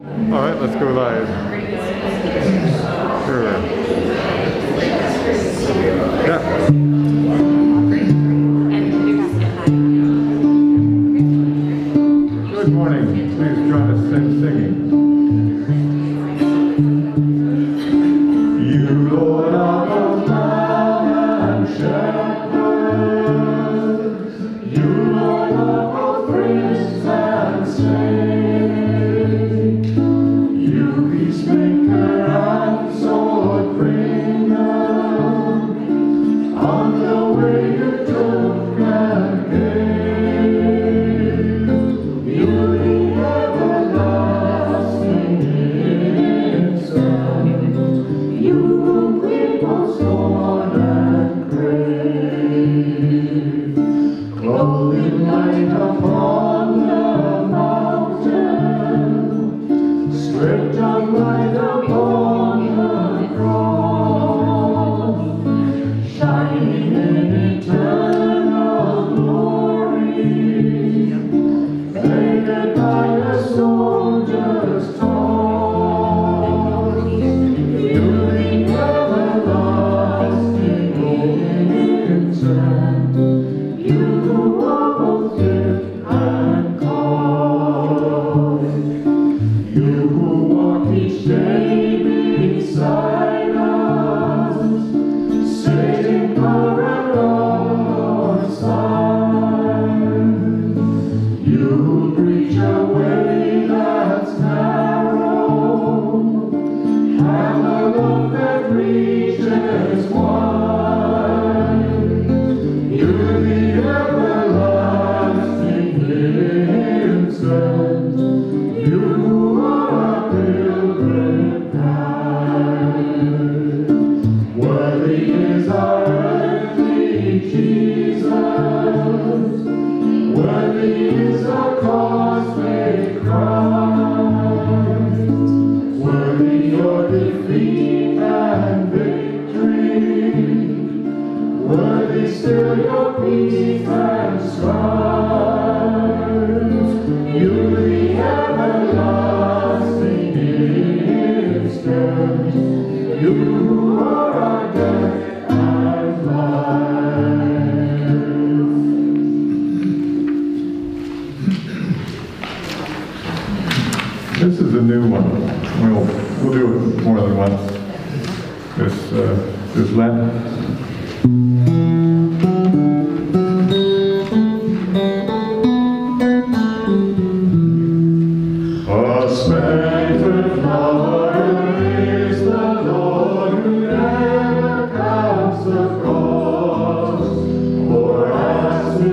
All right, let's go live. Sure. Yeah. Good morning. Please join us in singing. You, Lord, are both man and shepherd. You, Lord, are both priest and saint. You, peacemaker and sword bringer, on the way you took and gave. You, the everlasting innocent. You, who people's scorn and crave. Clothed in light upon the mountain, stripped of light upon the cross, shining in eternal glory, faded by a soldier's toss. You, the everlasting innocent, you who are both gift and cause. You who walk each day beside us, saving power and alongside. You who preach a way that's narrow, have a love that reaches wide. You're the everlasting innocent. You are a pilgrim bride. Worthy is our earthly Jesus. Worthy is our cosmic Christ. Worthy your defeat and victory. Worthy still your peace and strife. You, the everlasting instant. You are our death and life. This is a new one. We'll do it more than once this Lent. A splendid flower is the Lord who never counts the cost. For us who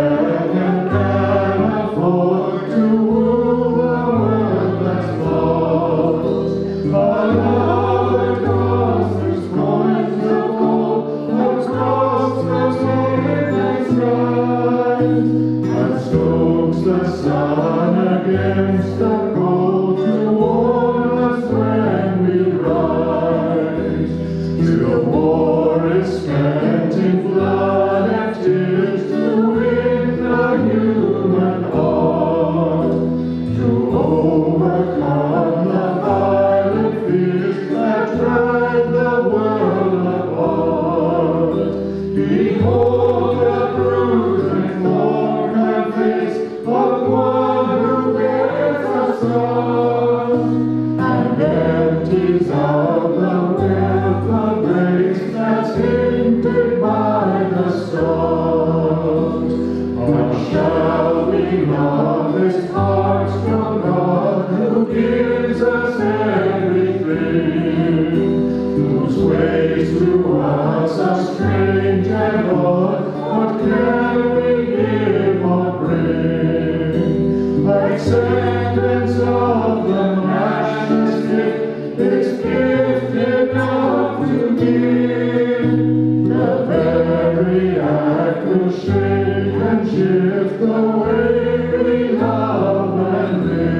can afford to woo the world that's lost. A love that costs through coins of gold, across the midnight skies, and stokes the sun against the cold to warm us when we rise. Till war is spent in blood and tears, to win the human heart, to overcome the violent fears that drive the world apart. Behold the bruised and torn and face of one who bears us cross, and empties of the wealth of grace that's hindered by the storms. But shall we love this heart-strong God who gives us everything, whose ways to us are strange and odd? What can we give or bring? Acceptance of the Master's gift, it's gift enough to give. The very act will shake and shift the way we love and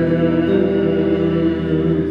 live.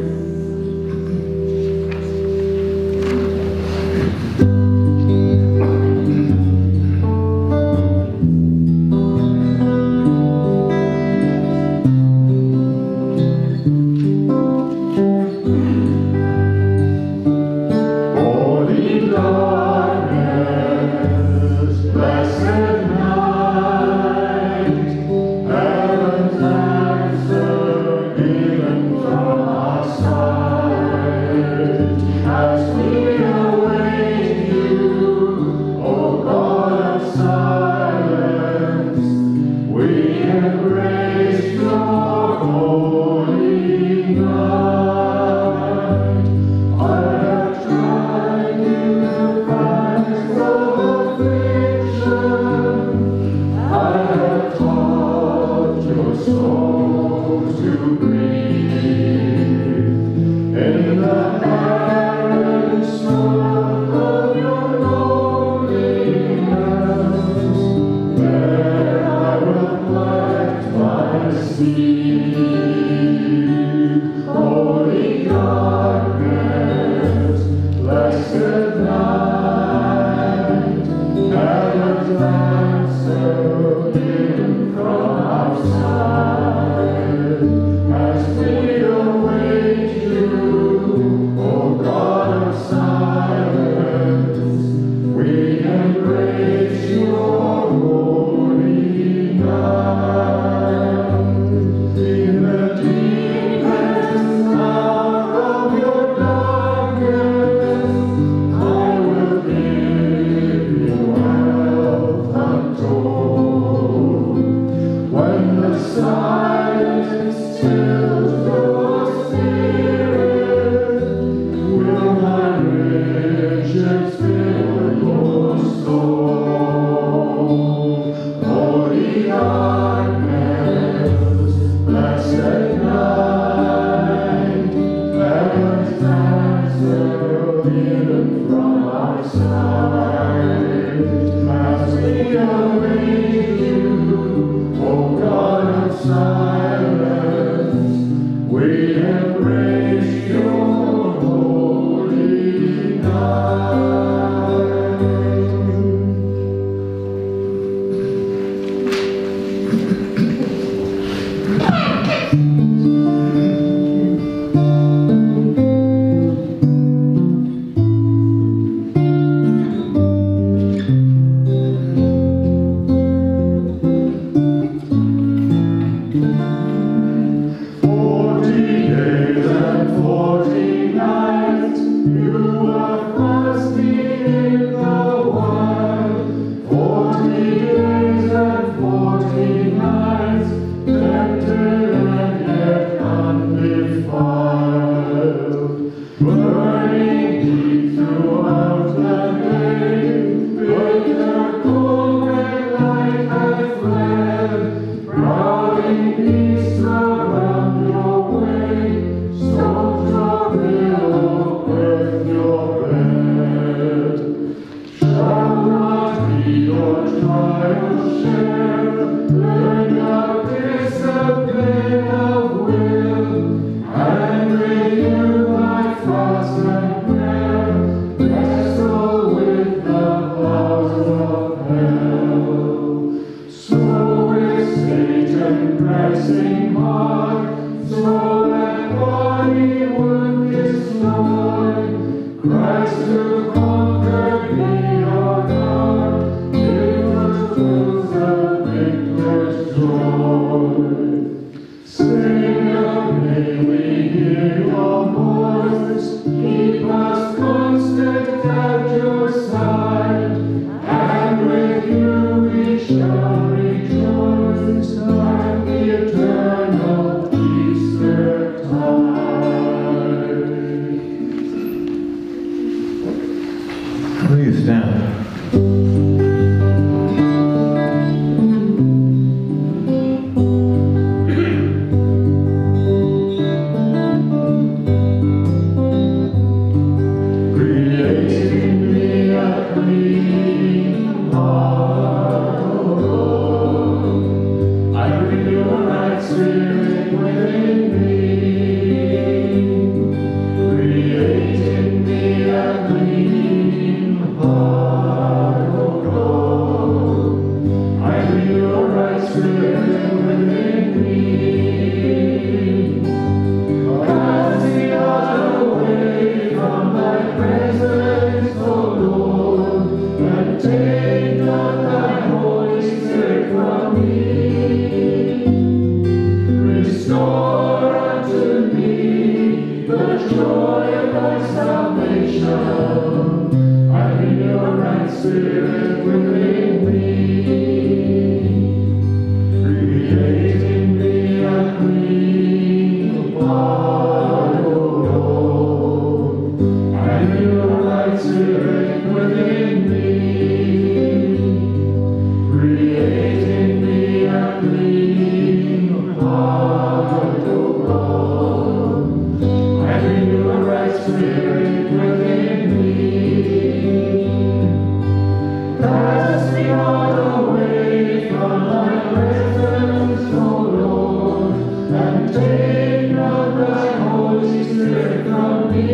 take not thy Holy Spirit from me.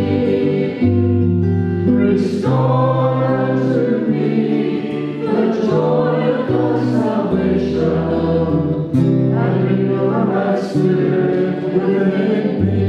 Restore unto me the joy of thy salvation, and renew thy spirit within me.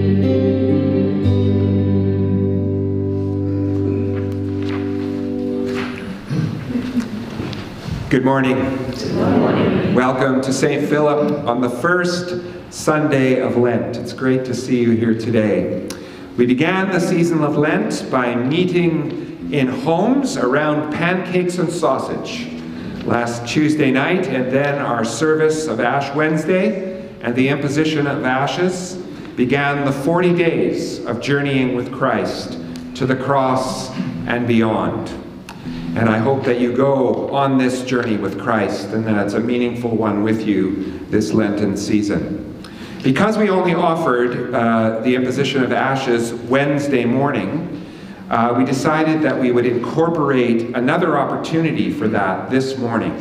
Good morning. Good morning. Welcome to St. Philip on the first Sunday of Lent. It's great to see you here today. We began the season of Lent by meeting in homes around pancakes and sausage last Tuesday night, and then our service of Ash Wednesday and the imposition of ashes began the 40 days of journeying with Christ to the cross and beyond. And I hope that you go on this journey with Christ and that it's a meaningful one with you this Lenten season. Because we only offered the imposition of ashes Wednesday morning, we decided that we would incorporate another opportunity for that this morning.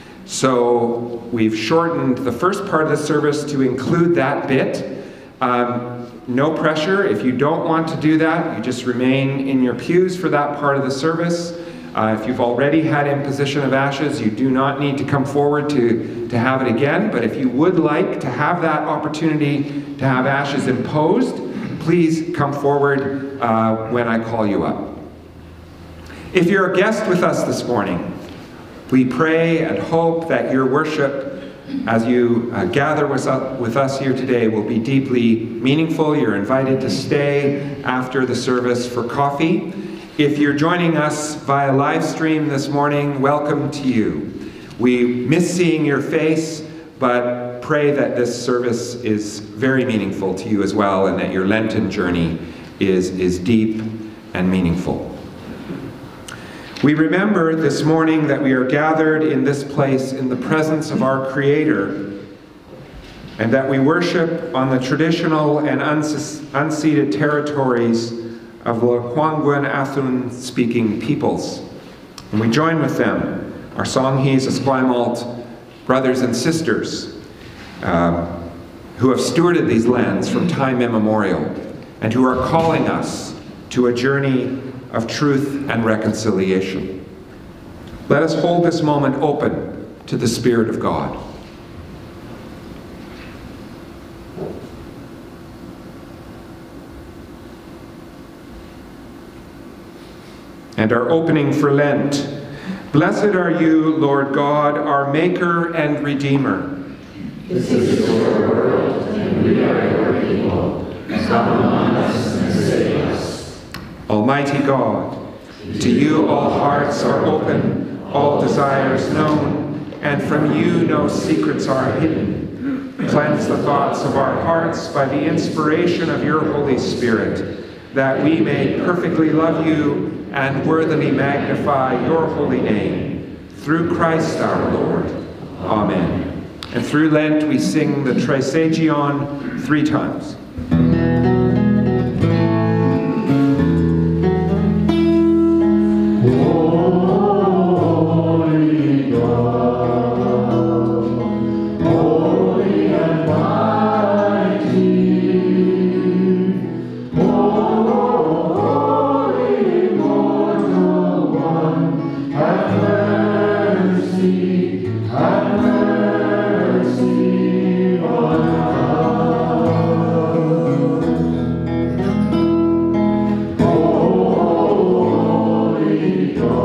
So we've shortened the first part of the service to include that bit. No pressure. If you don't want to do that, you just remain in your pews for that part of the service. If you've already had imposition of ashes, you do not need to come forward to have it again. But if you would like to have that opportunity to have ashes imposed, please come forward when I call you up. If you're a guest with us this morning, we pray and hope that your worship as you gather with us here today will be deeply meaningful. You're invited to stay after the service for coffee. If you're joining us via live stream this morning, welcome to you. We miss seeing your face, but pray that this service is very meaningful to you as well, and that your Lenten journey is deep and meaningful. We remember this morning that we are gathered in this place in the presence of our Creator, and that we worship on the traditional and unceded territories of the Kwangwen Athun speaking peoples. And we join with them, our Songhees Esquimalt brothers and sisters who have stewarded these lands from time immemorial and who are calling us to a journey of truth and reconciliation. Let us hold this moment open to the Spirit of God. And our opening for Lent. Blessed are you, Lord God, our Maker and Redeemer. This is your world, and we are your people. Come among us and save us. Almighty God, to you all hearts are open, all desires known, and from you no secrets are hidden. Cleanse the thoughts of our hearts by the inspiration of your Holy Spirit, that we may perfectly love you and worthily magnify your holy name. Through Christ our Lord. Amen. And through Lent we sing the Trisagion 3 times. Holy God, holy and mighty, holy immortal one, have mercy on us. Holy God.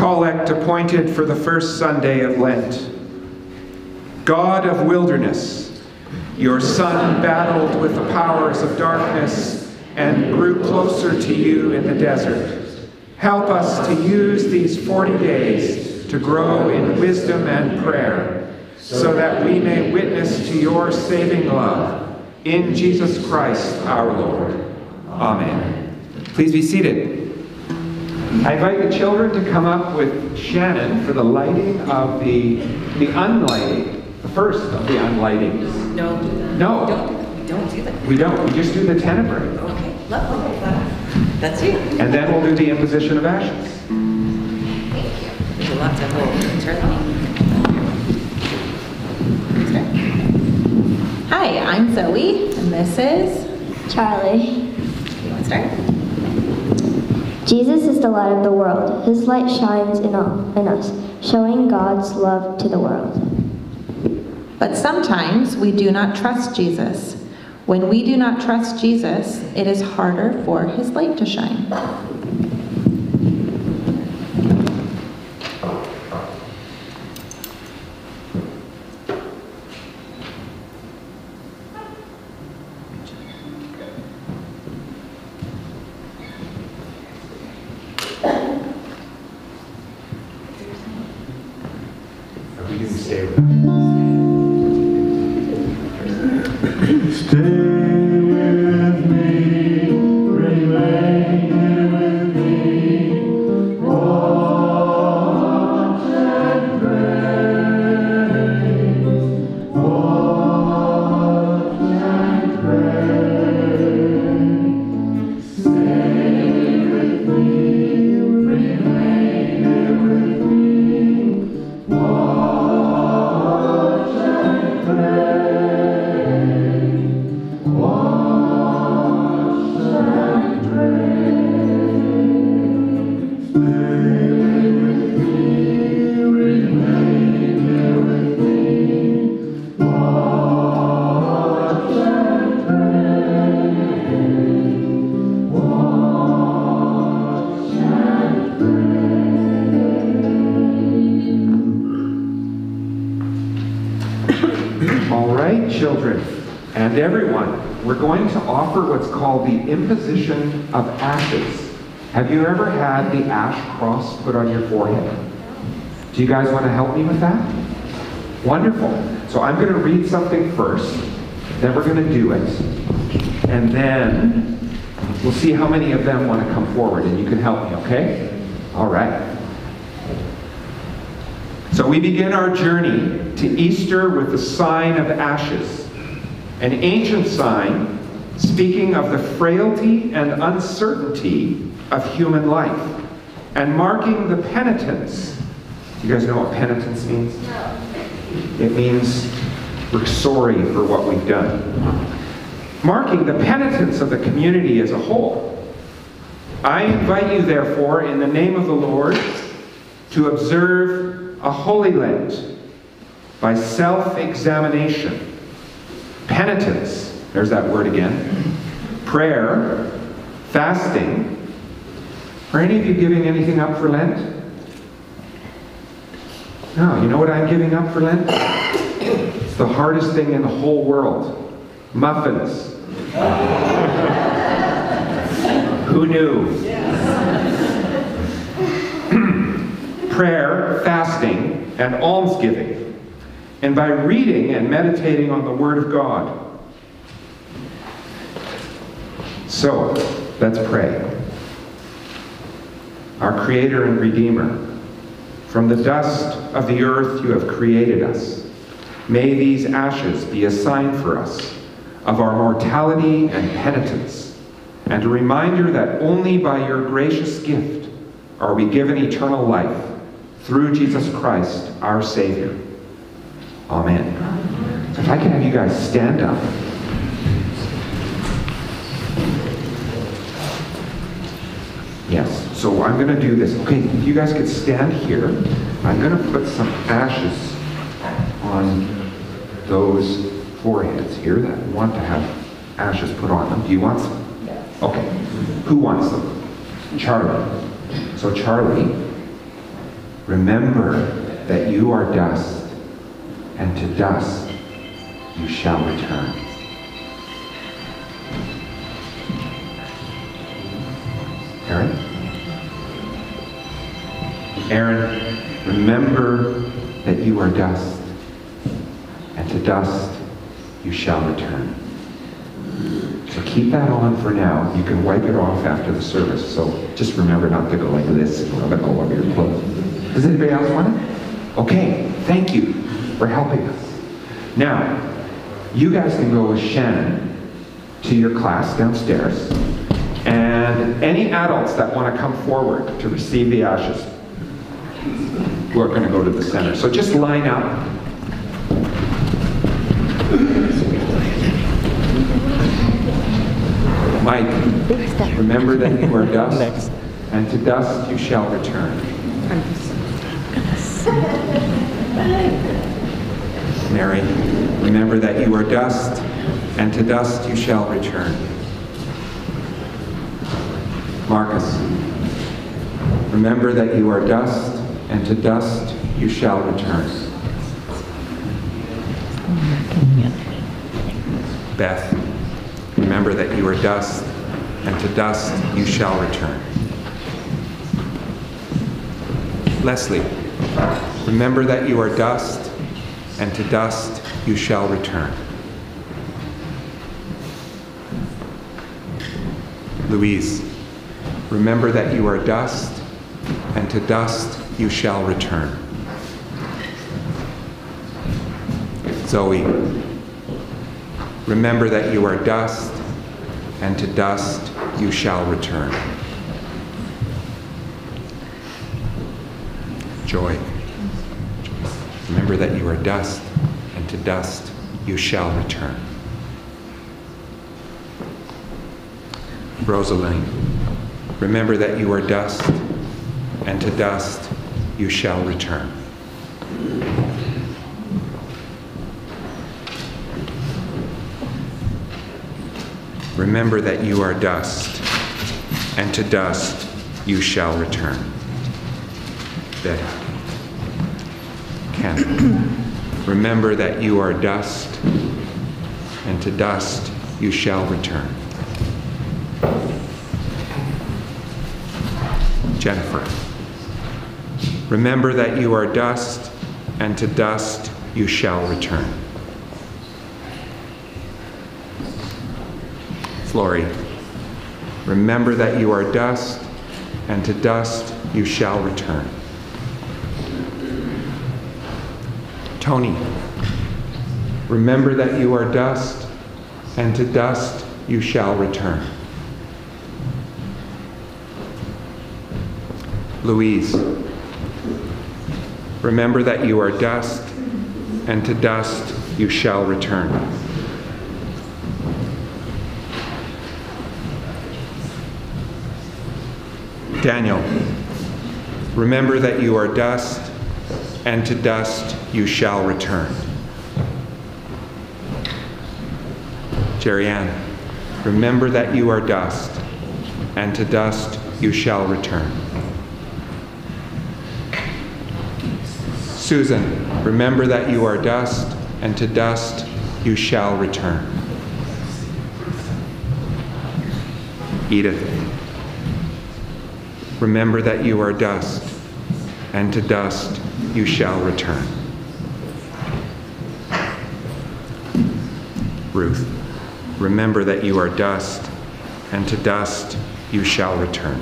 collect appointed for the first Sunday of Lent. God of wilderness, your Son battled with the powers of darkness and grew closer to you in the desert. Help us to use these 40 days to grow in wisdom and prayer, so that we may witness to your saving love. In Jesus Christ our Lord. Amen. Please be seated. I invite the children to come up with Shannon for the lighting of the unlighting, the first of the unlightings. Don't do that. No. Don't do that. We don't. We just do the tenebrae. Okay, lovely. That's you. And then we'll do the imposition of ashes. There's a lot to hold. Turn. Hi, I'm Zoe, and this is Charlie. You want to start? Jesus is the light of the world. His light shines in us, showing God's love to the world. But sometimes we do not trust Jesus. When we do not trust Jesus, it is harder for his light to shine. We didn't stay with Stay with me, remain here with me, watch and pray, watch and pray. Stay with me, remain here with me, watch and pray. All right, children and everyone, we're going to offer what's called the imposition of ashes. Have you ever had the ash cross put on your forehead? Do you guys want to help me with that? Wonderful. So I'm going to read something first, then we're going to do it, and then we'll see how many of them want to come forward, and you can help me, okay? All right. So we begin our journey to Easter with the sign of ashes, an ancient sign speaking of the frailty and uncertainty of human life, and marking the penitence. You guys know what penitence means? No. It means we're sorry for what we've done. Marking the penitence of the community as a whole. I invite you, therefore, in the name of the Lord, to observe a Holy Lent by self-examination, penitence, there's that word again, prayer, fasting. Are any of you giving anything up for Lent? No, you know what I'm giving up for Lent? It's the hardest thing in the whole world. Muffins. Who knew? Prayer, fasting, and almsgiving, and by reading and meditating on the Word of God. So, let's pray. Our Creator and Redeemer, from the dust of the earth you have created us. May these ashes be a sign for us of our mortality and penitence, and a reminder that only by your gracious gift are we given eternal life, through Jesus Christ, our Savior. Amen. So if I can have you guys stand up. Yes, so I'm going to do this. Okay, if you guys could stand here, I'm going to put some ashes on those foreheads here that want to have ashes put on them. Do you want some? Okay. Who wants them? Charlie. So Charlie, remember that you are dust, and to dust you shall return. Aaron? Aaron, remember that you are dust, and to dust you shall return. So keep that on for now. You can wipe it off after the service, so just remember not to go like this and rub it all over your clothes. Does anybody else want it? Okay, thank you for helping us. Now, you guys can go with Shannon to your class downstairs, and any adults that want to come forward to receive the ashes, who are going to go to the center. So just line up. Mike, remember that you are dust, and to dust you shall return. Mary, remember that you are dust, and to dust you shall return. Marcus, remember that you are dust, and to dust you shall return. Beth, remember that you are dust, and to dust you shall return. Leslie, remember that you are dust, and to dust you shall return. Louise, remember that you are dust, and to dust you shall return. Zoe, remember that you are dust, and to dust you shall return. Joy, remember that you are dust, and to dust you shall return. Rosaline, remember that you are dust, and to dust you shall return. Remember that you are dust, and to dust you shall return. Betty. Ken. Remember that you are dust, and to dust you shall return. Jennifer. Remember that you are dust, and to dust you shall return. Flory. Remember that you are dust, and to dust you shall return. Tony. Remember that you are dust, and to dust you shall return. Louise. Remember that you are dust, and to dust you shall return. Daniel. Remember that you are dust, and to dust you shall return. Jerry-Ann. Remember that you are dust, and to dust you shall return. Susan, remember that you are dust, and to dust you shall return. Edith, remember that you are dust, and to dust you shall return. Ruth, remember that you are dust, and to dust you shall return.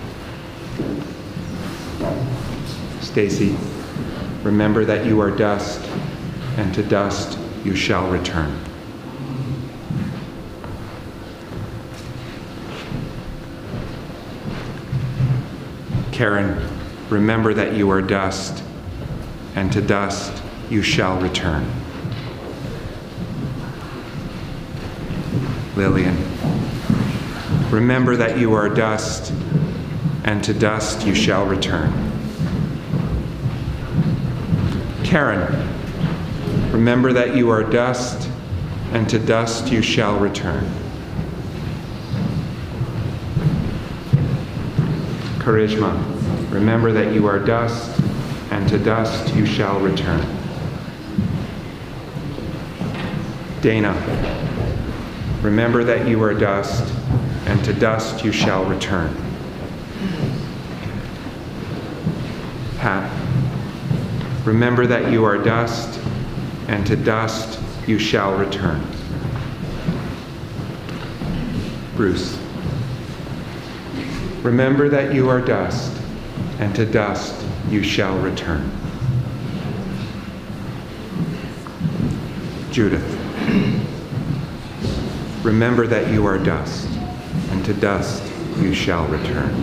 Stacy, remember that you are dust, and to dust you shall return. Karen, remember that you are dust, and to dust you shall return. Lillian, remember that you are dust, and to dust you shall return. Karen, remember that you are dust, and to dust you shall return. Karishma, remember that you are dust, and to dust you shall return. Dana, remember that you are dust, and to dust you shall return. Pat, remember that you are dust, and to dust you shall return. Bruce, remember that you are dust, and to dust you shall return. Judith, remember that you are dust, and to dust you shall return.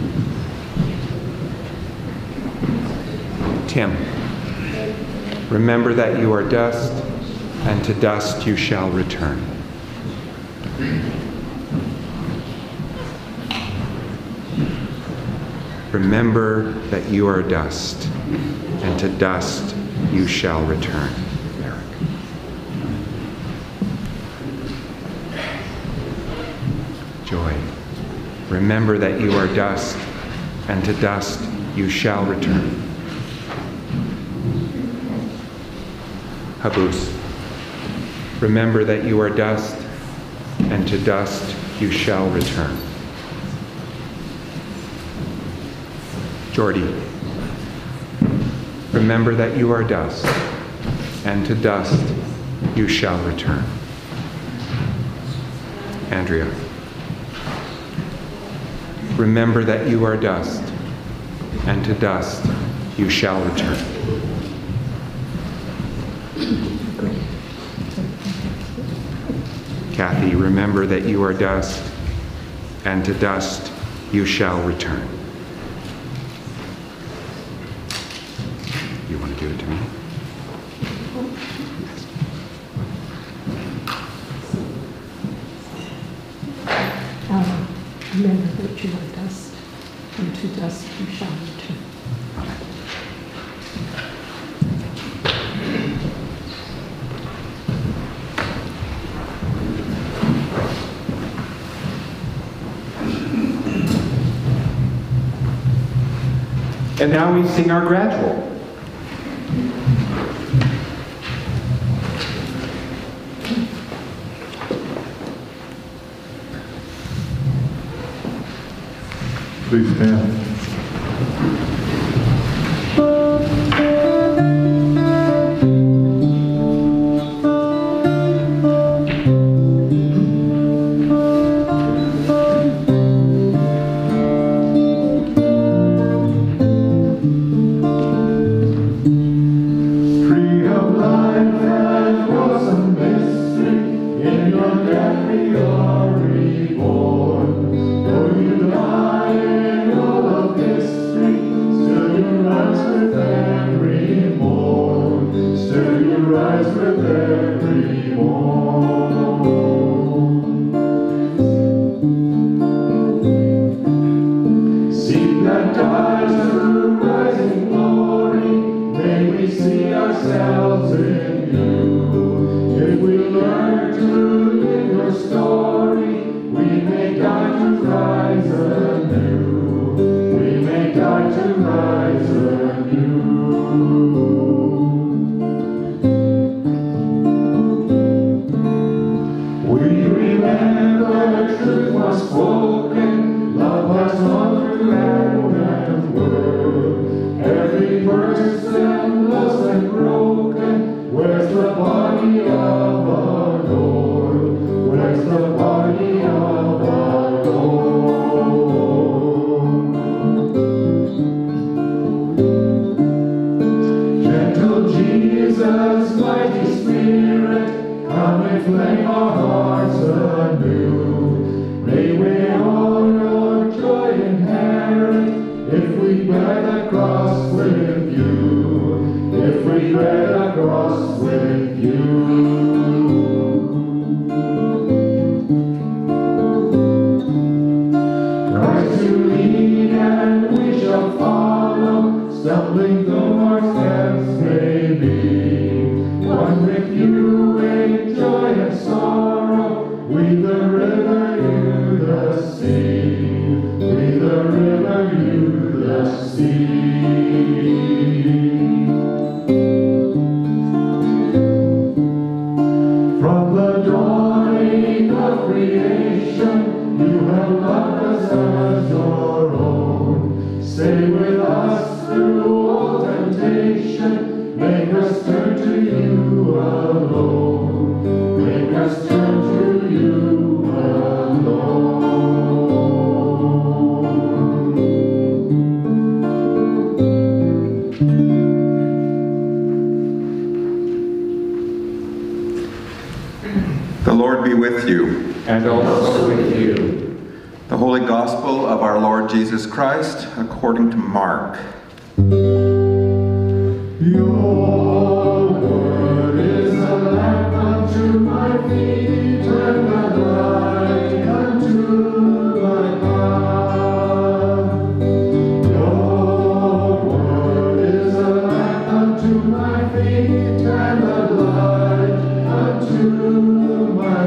Tim, remember that you are dust, and to dust you shall return. Remember that you are dust, and to dust you shall return. Joy, remember that you are dust, and to dust you shall return. Habus, remember that you are dust, and to dust you shall return. Jordy, remember that you are dust, and to dust you shall return. Andrea, remember that you are dust, and to dust you shall return. Kathy, remember that you are dust, and to dust you shall return. You want to give it to me? Remember that you are dust, and to dust you shall return. And now we sing our gradual. Please stand. With you in joy and sorrow, we the with us through all temptation. Make us turn to you alone. Make us turn to you alone. The Lord be with you. And also with you. The Holy Gospel of our Lord Jesus Christ according to Mark. Your word is a lamp unto my feet and a light unto my path. Your word is a lamp unto my feet and a light unto my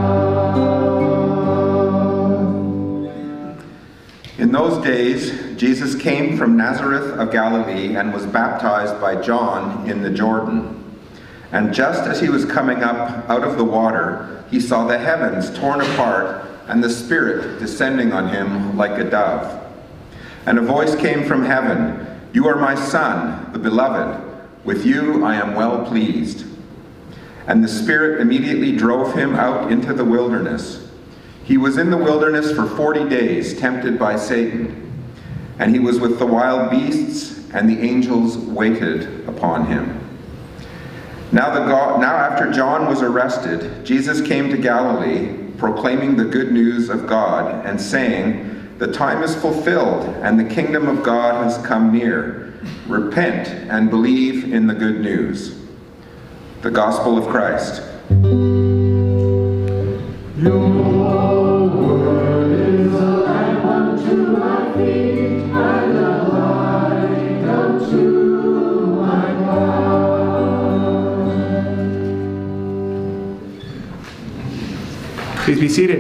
path. In those days, Jesus came from Nazareth of Galilee and was baptized by John in the Jordan. And just as he was coming up out of the water, he saw the heavens torn apart and the Spirit descending on him like a dove. And a voice came from heaven, "You are my Son, the Beloved. With you I am well pleased." And the Spirit immediately drove him out into the wilderness. He was in the wilderness for 40 days, tempted by Satan. And he was with the wild beasts, and the angels waited upon him. Now after John was arrested, Jesus came to Galilee, proclaiming the good news of God, and saying, "The time is fulfilled, and the kingdom of God has come near. Repent and believe in the good news." The Gospel of Christ. Your word is a lamp unto my feet and a light unto my path. Please be seated.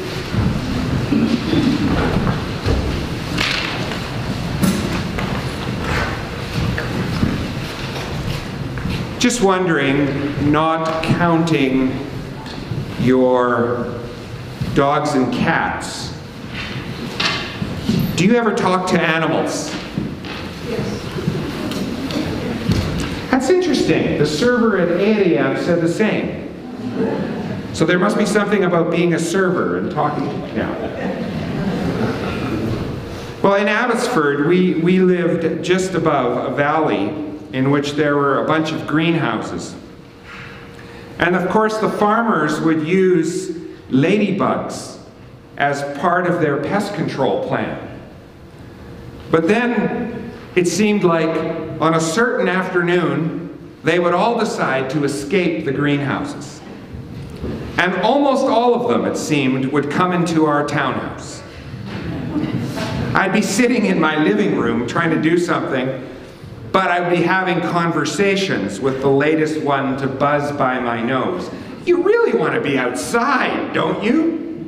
Just wondering, not counting your dogs and cats, do you ever talk to animals? Yes. That's interesting. The server at ADM said the same. So there must be something about being a server and talking. Yeah. Well, in Abbotsford, we lived just above a valley in which there were a bunch of greenhouses. And of course, the farmers would use ladybugs as part of their pest control plan. But then it seemed like on a certain afternoon, they would all decide to escape the greenhouses. And almost all of them, it seemed, would come into our townhouse. I'd be sitting in my living room trying to do something, but I'd be having conversations with the latest one to buzz by my nose. You really want to be outside, don't you?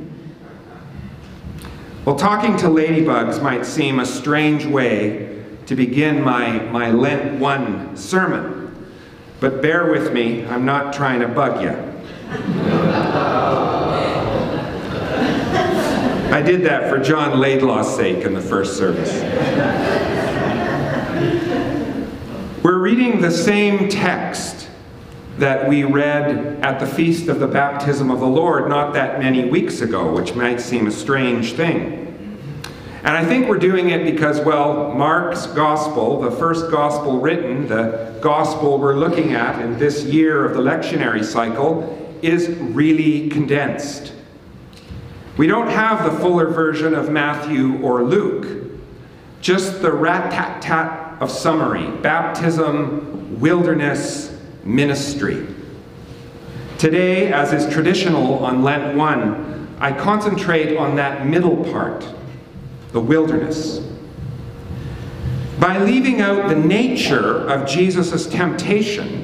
Well, talking to ladybugs might seem a strange way to begin my Lent 1 sermon, but bear with me, I'm not trying to bug you. I did that for John Laidlaw's sake in the first service. We're reading the same text that we read at the Feast of the Baptism of the Lord not that many weeks ago, which might seem a strange thing. And I think we're doing it because, well, Mark's Gospel, the first Gospel written, the Gospel we're looking at in this year of the lectionary cycle, is really condensed. We don't have the fuller version of Matthew or Luke, just the rat-tat-tat of summary: baptism, wilderness, ministry. Today, as is traditional on Lent 1, I concentrate on that middle part, the wilderness. By leaving out the nature of Jesus' temptation,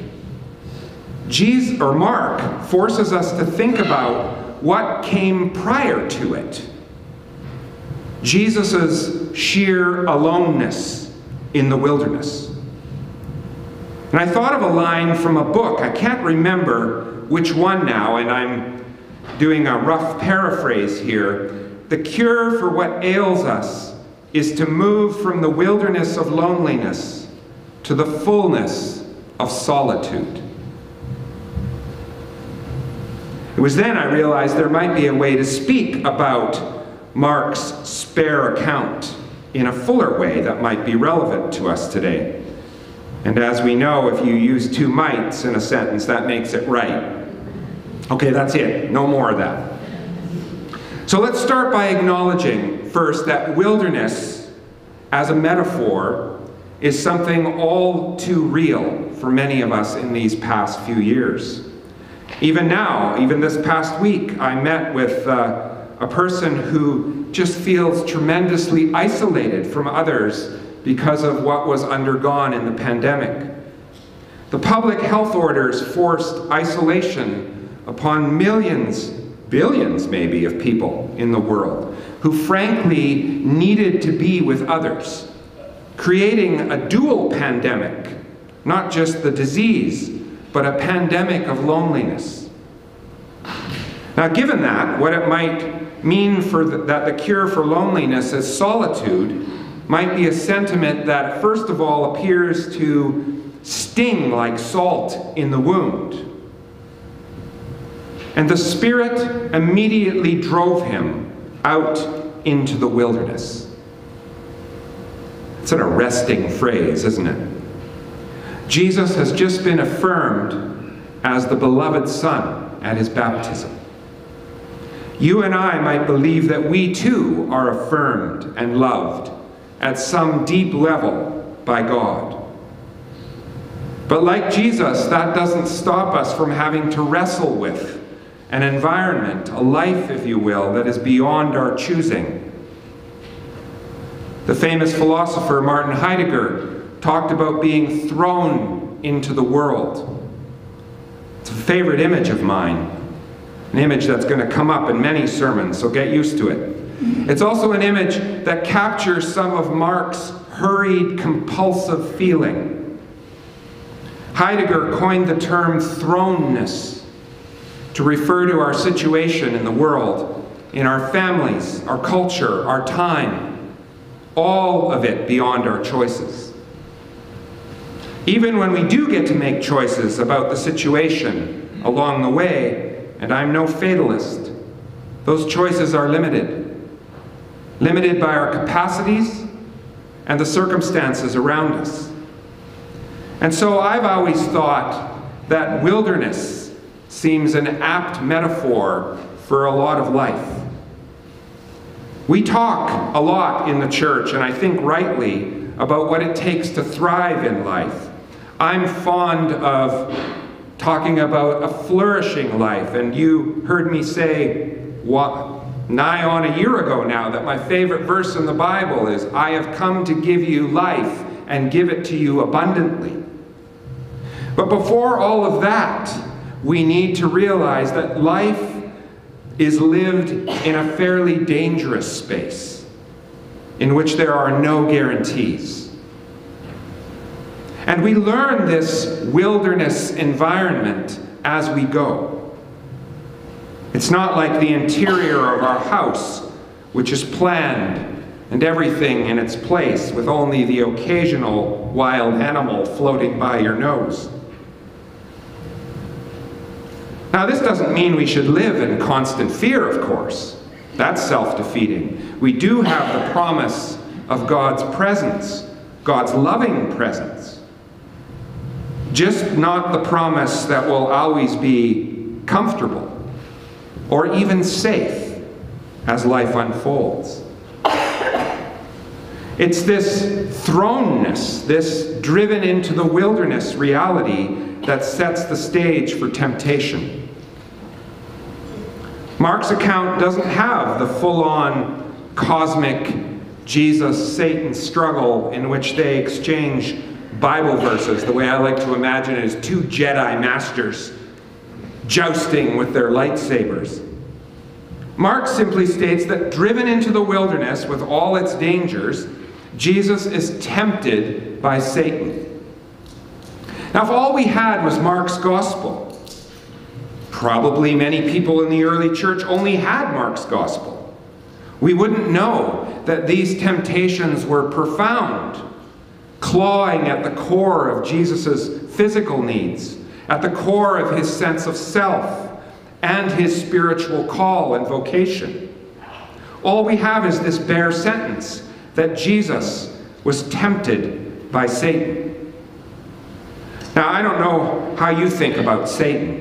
Mark forces us to think about what came prior to it. Jesus' sheer aloneness in the wilderness. And I thought of a line from a book. I can't remember which one now, and I'm doing a rough paraphrase here. The cure for what ails us is to move from the wilderness of loneliness to the fullness of solitude. It was then I realized there might be a way to speak about Mark's spare account in a fuller way that might be relevant to us today. And as we know, if you use two mights in a sentence, that makes it right. Okay, that's it. No more of that. So let's start by acknowledging first that wilderness as a metaphor is something all too real for many of us in these past few years. Even now, even this past week, I met with a person who just feels tremendously isolated from others because of what was undergone in the pandemic. The public health orders forced isolation upon millions, billions maybe, of people in the world who frankly needed to be with others, creating a dual pandemic, not just the disease, but a pandemic of loneliness. Now, given that, what it might mean that the cure for loneliness is solitude might be a sentiment that, first of all, appears to sting like salt in the wound. And the Spirit immediately drove him out into the wilderness. It's an arresting phrase, isn't it? Jesus has just been affirmed as the beloved Son at his baptism. You and I might believe that we too are affirmed and loved at some deep level by God. But like Jesus, that doesn't stop us from having to wrestle with an environment, a life, if you will, that is beyond our choosing. The famous philosopher Martin Heidegger talked about being thrown into the world. It's a favorite image of mine, an image that's going to come up in many sermons, so get used to it. It's also an image that captures some of Mark's hurried, compulsive feeling. Heidegger coined the term thrownness to refer to our situation in the world, in our families, our culture, our time, all of it beyond our choices. Even when we do get to make choices about the situation along the way, and I'm no fatalist, those choices are limited by our capacities and the circumstances around us. And so I've always thought that wilderness seems an apt metaphor for a lot of life. We talk a lot in the church, and I think rightly, about what it takes to thrive in life. I'm fond of talking about a flourishing life, and you heard me say nigh on a year ago now that my favorite verse in the Bible is, I have come to give you life and give it to you abundantly. But before all of that, we need to realize that life is lived in a fairly dangerous space in which there are no guarantees. And we learn this wilderness environment as we go. It's not like the interior of our house, which is planned and everything in its place with only the occasional wild animal floating by your nose. Now, this doesn't mean we should live in constant fear, of course. That's self-defeating. We do have the promise of God's presence, God's loving presence. Just not the promise that will always be comfortable or even safe as life unfolds. It's this thrownness, this driven into the wilderness reality that sets the stage for temptation. Mark's account doesn't have the full-on cosmic Jesus-Satan struggle in which they exchange Bible verses. The way I like to imagine it is two Jedi masters jousting with their lightsabers. Mark simply states that driven into the wilderness with all its dangers, Jesus is tempted by Satan. Now, if all we had was Mark's gospel, probably many people in the early church only had Mark's gospel. We wouldn't know that these temptations were profound, clawing at the core of Jesus' physical needs, at the core of his sense of self, and his spiritual call and vocation. All we have is this bare sentence that Jesus was tempted by Satan. Now, I don't know how you think about Satan.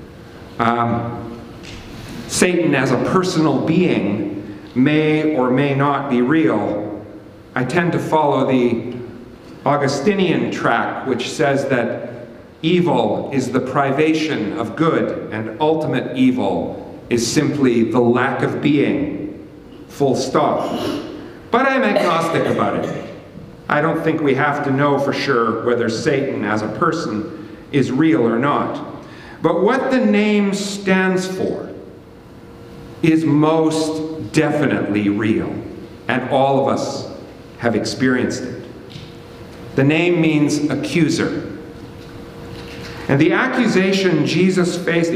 Satan as a personal being may or may not be real. I tend to follow the Augustinian track, which says that evil is the privation of good, and ultimate evil is simply the lack of being, full stop. But I'm agnostic about it. I don't think we have to know for sure whether Satan as a person is real or not. But what the name stands for is most definitely real, and all of us have experienced it. The name means accuser. And the accusations Jesus faces,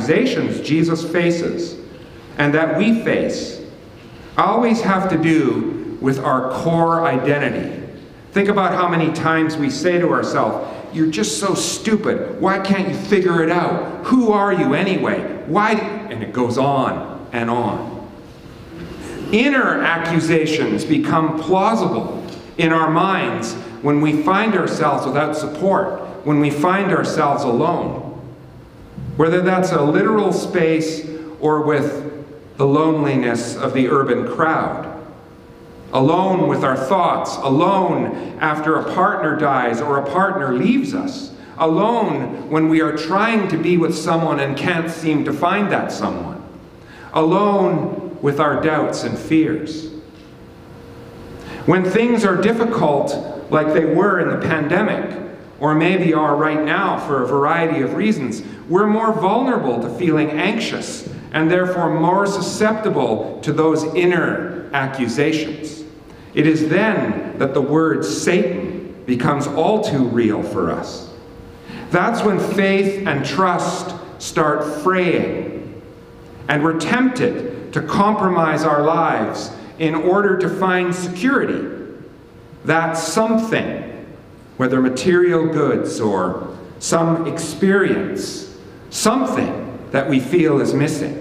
and that we face, always have to do with our core identity. Think about how many times we say to ourselves, "You're just so stupid. Why can't you figure it out? Who are you anyway? Why?" And it goes on and on. Inner accusations become plausible in our minds when we find ourselves without support, when we find ourselves alone. Whether that's a literal space or with the loneliness of the urban crowd. Alone with our thoughts, alone after a partner dies or a partner leaves us, alone when we are trying to be with someone and can't seem to find that someone, alone with our doubts and fears. When things are difficult, like they were in the pandemic, or maybe are right now for a variety of reasons, we're more vulnerable to feeling anxious and therefore more susceptible to those inner accusations. It is then that the word Satan becomes all too real for us. That's when faith and trust start fraying, and we're tempted to compromise our lives in order to find security. That something, whether material goods or some experience, something that we feel is missing.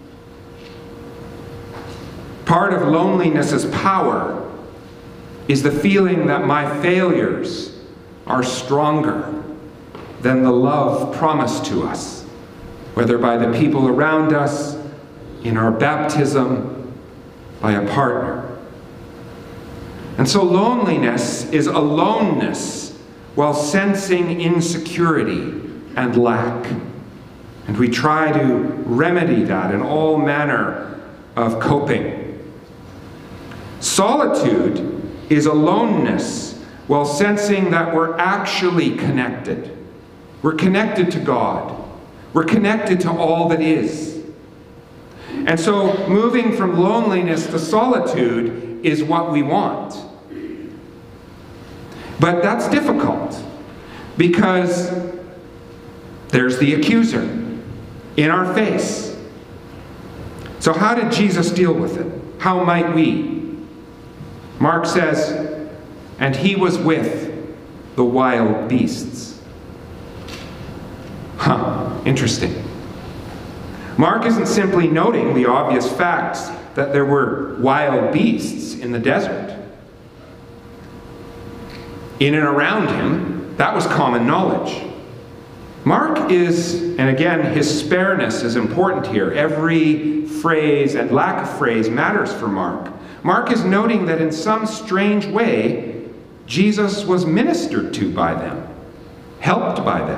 Part of loneliness's power is the feeling that my failures are stronger than the love promised to us, whether by the people around us, in our baptism, by a partner. And so loneliness is aloneness while sensing insecurity and lack. And we try to remedy that in all manner of coping. Solitude is aloneness while sensing that we're actually connected. We're connected to God. We're connected to all that is. And so moving from loneliness to solitude is what we want. But that's difficult because there's the accuser in our face. So how did Jesus deal with it? How might we? Mark says, and he was with the wild beasts. Interesting. Mark isn't simply noting the obvious facts that there were wild beasts in the desert. In and around him, that was common knowledge. Mark is, and again, his spareness is important here. Every phrase and lack of phrase matters for Mark. Mark is noting that in some strange way, Jesus was ministered to by them, helped by them.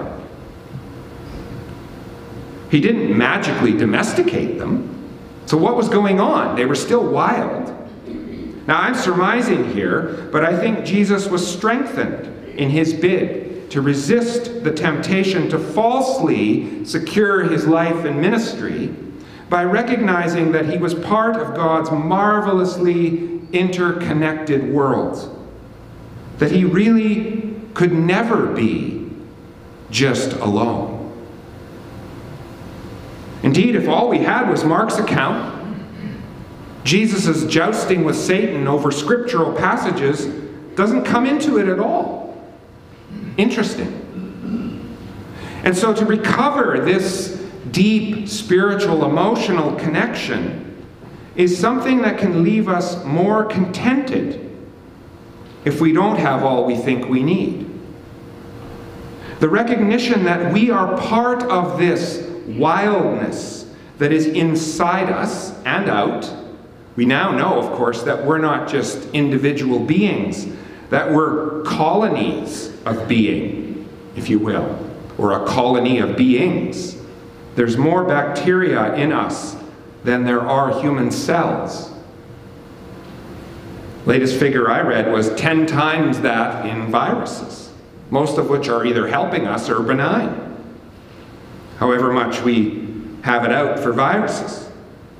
He didn't magically domesticate them. So what was going on? They were still wild. Now I'm surmising here, but I think Jesus was strengthened in his bid to resist the temptation to falsely secure his life and ministry by recognizing that he was part of God's marvelously interconnected world. That he really could never be just alone. Indeed, if all we had was Mark's account, Jesus' jousting with Satan over scriptural passages doesn't come into it at all. Interesting. And so to recover this deep spiritual, emotional connection is something that can leave us more contented if we don't have all we think we need. The recognition that we are part of this wildness that is inside us and out. We now know, of course, that we're not just individual beings, that we're colonies of being, if you will, or a colony of beings. There's more bacteria in us than there are human cells. Latest figure I read was 10 times that in viruses, most of which are either helping us or benign. However much we have it out for viruses.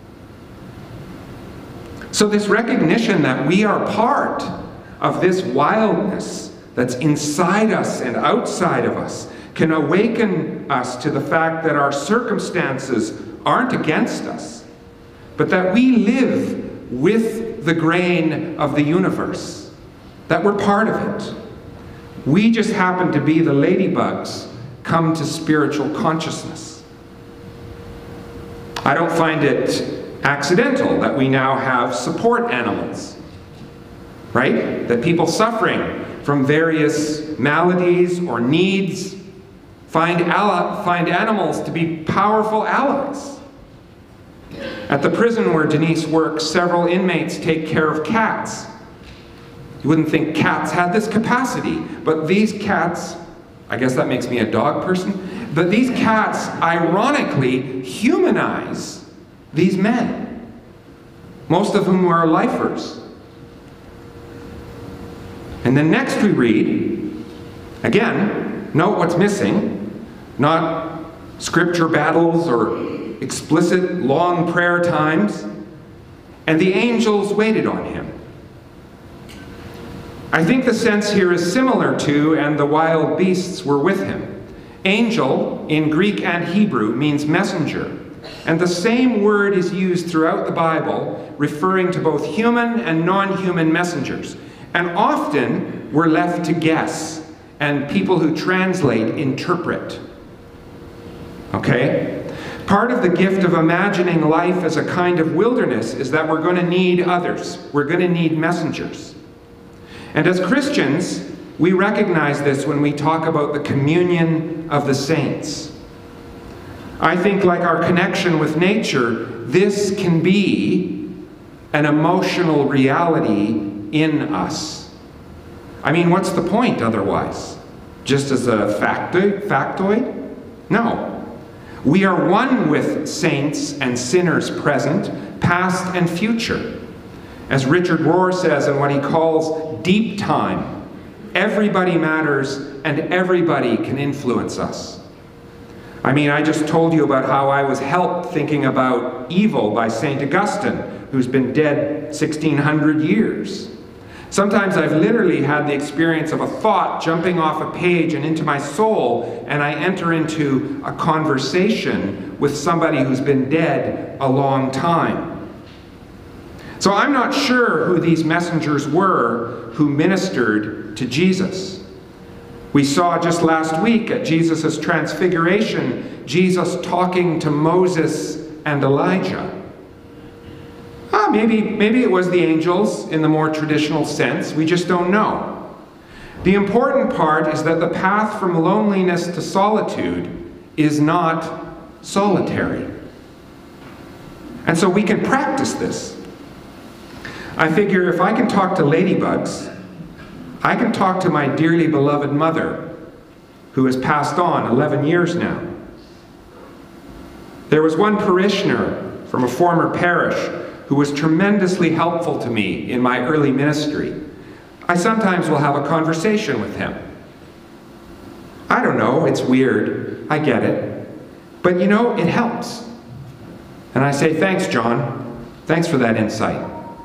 So this recognition that we are part of this wildness that's inside us and outside of us can awaken us to the fact that our circumstances aren't against us, but that we live with the grain of the universe, that we're part of it. We just happen to be the ladybugs come to spiritual consciousness. I don't find it accidental that we now have support animals, right? That people suffering from various maladies or needs find animals to be powerful allies. At the prison where Denise works, several inmates take care of cats. You wouldn't think cats had this capacity, but these cats, I guess that makes me a dog person, but these cats ironically humanize these men, most of whom are lifers. And then next we read, again, note what's missing, not scripture battles or explicit long prayer times, and the angels waited on him. I think the sense here is similar to, and the wild beasts were with him. Angel, in Greek and Hebrew, means messenger, and the same word is used throughout the Bible, referring to both human and non-human messengers. And often we're left to guess, and people who translate interpret. Okay? Part of the gift of imagining life as a kind of wilderness is that we're going to need others. We're going to need messengers. And as Christians, we recognize this when we talk about the communion of the saints. I think, like our connection with nature, this can be an emotional reality in us. I mean, what's the point otherwise? Just as a factoid? No. We are one with saints and sinners present, past and future. As Richard Rohr says in what he calls deep time, everybody matters and everybody can influence us. I mean, I just told you about how I was helped thinking about evil by St. Augustine, who's been dead 1600 years. Sometimes I've literally had the experience of a thought jumping off a page and into my soul, and I enter into a conversation with somebody who's been dead a long time. So I'm not sure who these messengers were who ministered to Jesus. We saw just last week at Jesus' transfiguration, Jesus talking to Moses and Elijah. Maybe it was the angels in the more traditional sense. We just don't know. The important part is that the path from loneliness to solitude is not solitary. And so we can practice this. I figure if I can talk to ladybugs, I can talk to my dearly beloved mother, who has passed on 11 years now. There was one parishioner from a former parish who was tremendously helpful to me in my early ministry. I sometimes will have a conversation with him. I don't know, it's weird, I get it. But you know, it helps. And I say, thanks, John. Thanks for that insight.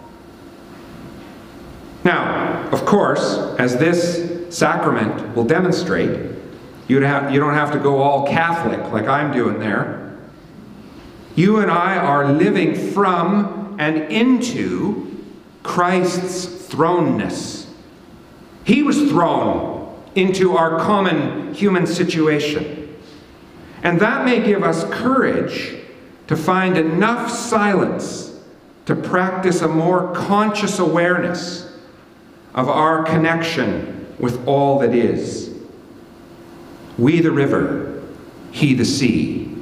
Now, of course, as this sacrament will demonstrate, you don't have to go all Catholic like I'm doing there. You and I are living from and into Christ's thrownness. He was thrown into our common human situation. And that may give us courage to find enough silence to practice a more conscious awareness of our connection with all that is. We the river, he the sea.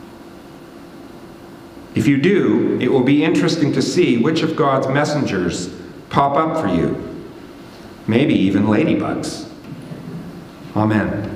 If you do, it will be interesting to see which of God's messengers pop up for you. Maybe even ladybugs. Amen.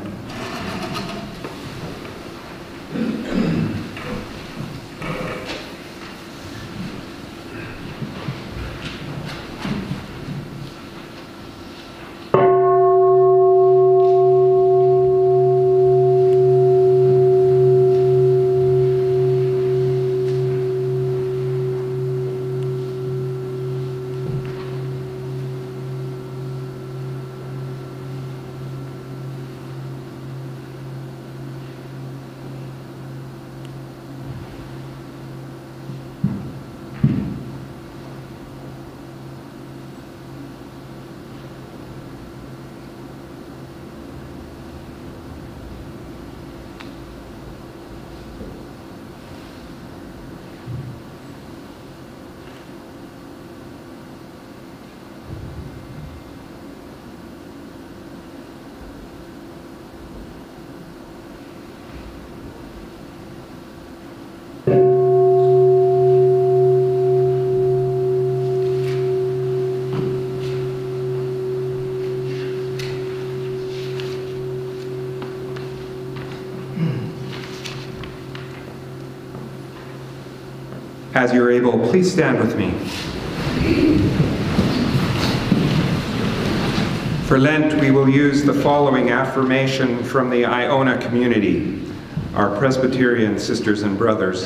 As you're able, please stand with me. For Lent, we will use the following affirmation from the Iona community, our Presbyterian sisters and brothers.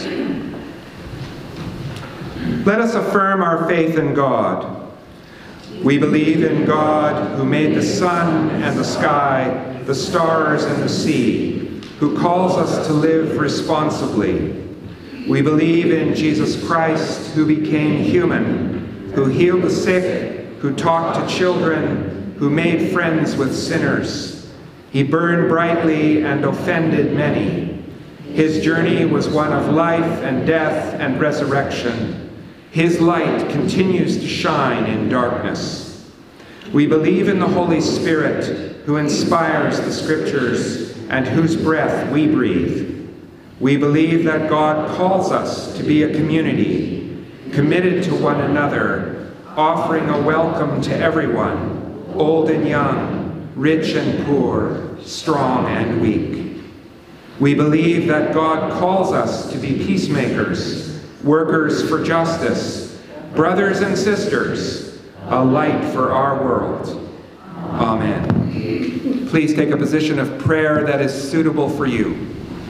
Let us affirm our faith in God. We believe in God, who made the sun and the sky, the stars and the sea, who calls us to live responsibly. We believe in Jesus Christ, who became human, who healed the sick, who talked to children, who made friends with sinners. He burned brightly and offended many. His journey was one of life and death and resurrection. His light continues to shine in darkness. We believe in the Holy Spirit, who inspires the Scriptures and whose breath we breathe. We believe that God calls us to be a community, committed to one another, offering a welcome to everyone, old and young, rich and poor, strong and weak. We believe that God calls us to be peacemakers, workers for justice, brothers and sisters, a light for our world. Amen. Please take a position of prayer that is suitable for you.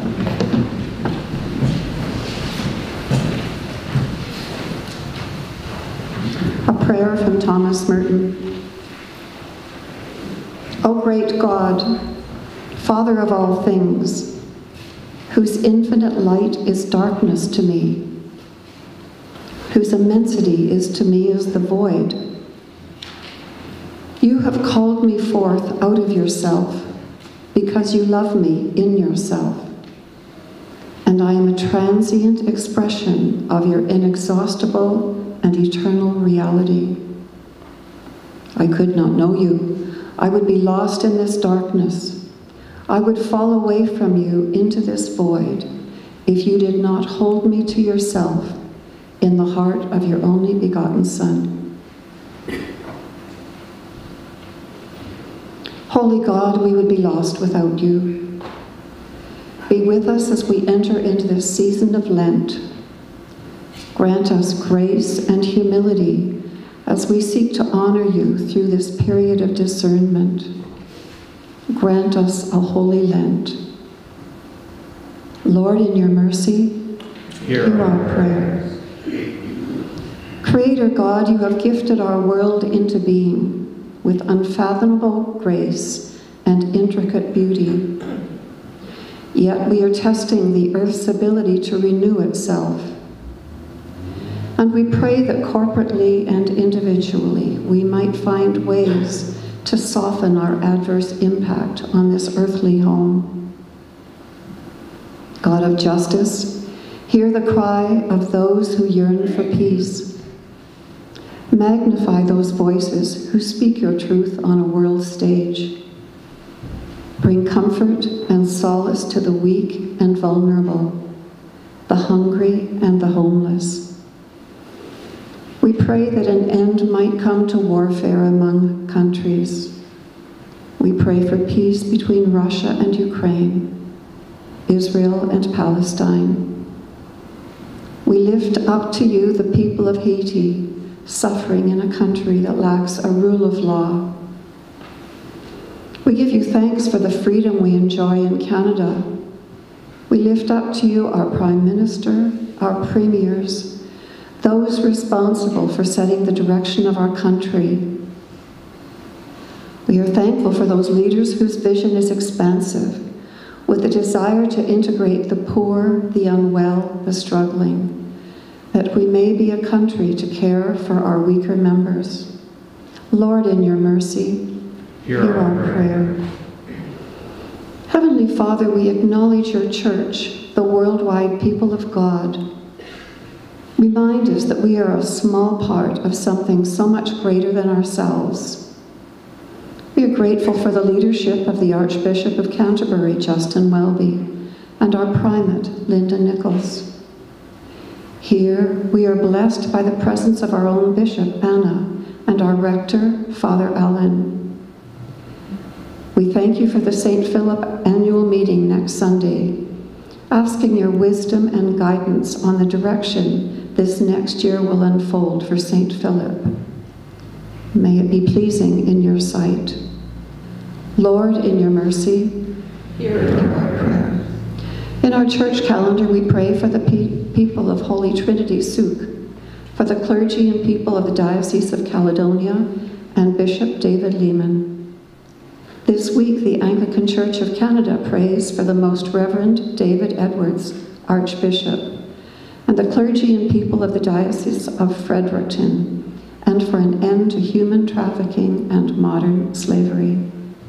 A prayer from Thomas Merton. O great God, Father of all things, whose infinite light is darkness to me, whose immensity is to me as the void, you have called me forth out of yourself because you love me in yourself, and I am a transient expression of your inexhaustible and eternal reality. I could not know you. I would be lost in this darkness. I would fall away from you into this void if you did not hold me to yourself in the heart of your only begotten Son. Holy God, we would be lost without you. Be with us as we enter into this season of Lent. Grant us grace and humility as we seek to honor you through this period of discernment. Grant us a holy Lent. Lord, in your mercy, hear our prayer. Creator God, you have gifted our world into being with unfathomable grace and intricate beauty. Yet we are testing the earth's ability to renew itself. And we pray that corporately and individually we might find ways to soften our adverse impact on this earthly home. God of justice, hear the cry of those who yearn for peace. Magnify those voices who speak your truth on a world stage. Bring comfort and solace to the weak and vulnerable, the hungry and the homeless. We pray that an end might come to warfare among countries. We pray for peace between Russia and Ukraine, Israel and Palestine. We lift up to you the people of Haiti, suffering in a country that lacks a rule of law. We give you thanks for the freedom we enjoy in Canada. We lift up to you our Prime Minister, our premiers, those responsible for setting the direction of our country. We are thankful for those leaders whose vision is expansive, with a desire to integrate the poor, the unwell, the struggling, that we may be a country to care for our weaker members. Lord, in your mercy, hear our prayer. Heavenly Father, we acknowledge your church, the worldwide people of God. Remind us that we are a small part of something so much greater than ourselves. We are grateful for the leadership of the Archbishop of Canterbury, Justin Welby, and our primate, Linda Nichols. Here, we are blessed by the presence of our own Bishop, Anna, and our Rector, Father Allen. We thank you for the St. Philip annual meeting next Sunday, asking your wisdom and guidance on the direction this next year will unfold for St. Philip. May it be pleasing in your sight. Lord, in your mercy, hear our prayer. In our church calendar, we pray for the people of Holy Trinity Souk, for the clergy and people of the Diocese of Caledonia, and Bishop David Lehman. This week, the Anglican Church of Canada prays for the Most Reverend David Edwards, Archbishop, and the clergy and people of the Diocese of Fredericton, and for an end to human trafficking and modern slavery.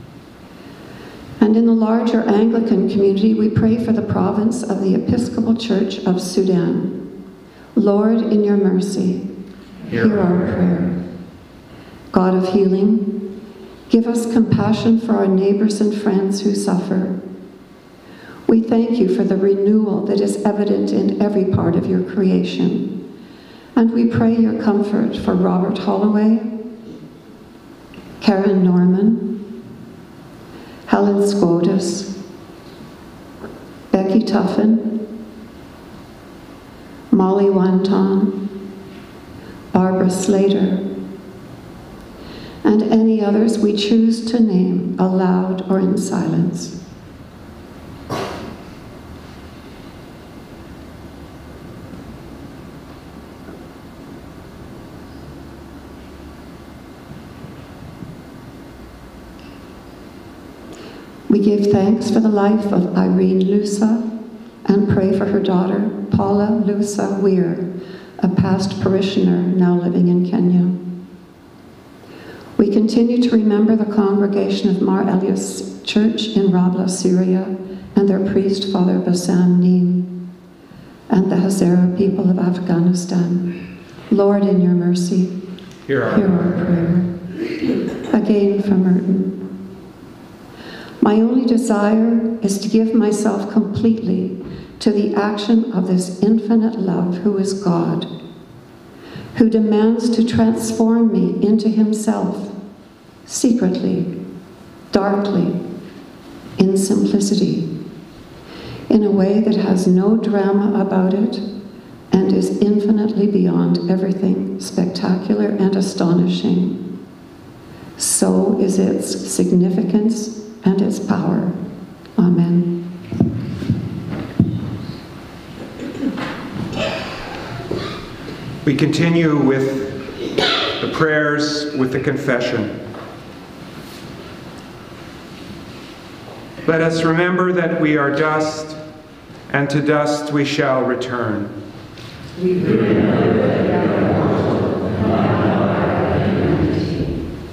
And in the larger Anglican community, we pray for the province of the Episcopal Church of Sudan. Lord, in your mercy, hear our prayer. God of healing, give us compassion for our neighbors and friends who suffer. We thank you for the renewal that is evident in every part of your creation. And we pray your comfort for Robert Holloway, Karen Norman, Helen Scotus, Becky Tuffin, Molly Wanton, Barbara Slater, and any others we choose to name aloud or in silence. We give thanks for the life of Irene Lusa and pray for her daughter, Paula Lusa Weir, a past parishioner now living in Kenya. We continue to remember the congregation of Mar Elias Church in Rabla, Syria, and their priest, Father Bassam Neem, and the Hazara people of Afghanistan. Lord, in your mercy, hear our prayer. Again from Merton. My only desire is to give myself completely to the action of this infinite love who is God, who demands to transform me into himself, secretly, darkly, in simplicity, in a way that has no drama about it and is infinitely beyond everything spectacular and astonishing. So is its significance and its power. Amen. We continue with the prayers, with the confession. Let us remember that we are dust, and to dust we shall return. We remember that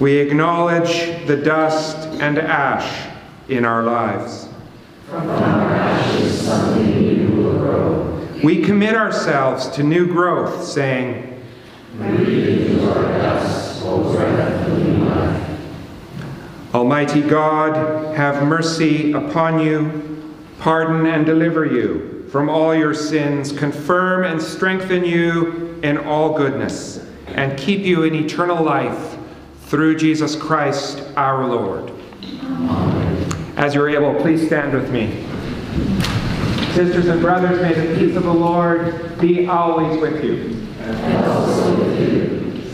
We acknowledge the dust and ash in our lives. From our ashes something new will grow. We commit ourselves to new growth, saying, Breathe into our dust, O breath of new life. Almighty God, have mercy upon you, pardon and deliver you from all your sins, confirm and strengthen you in all goodness, and keep you in eternal life through Jesus Christ our Lord. Amen. As you're able, please stand with me. Sisters and brothers, may the peace of the Lord be always with you. And also with you.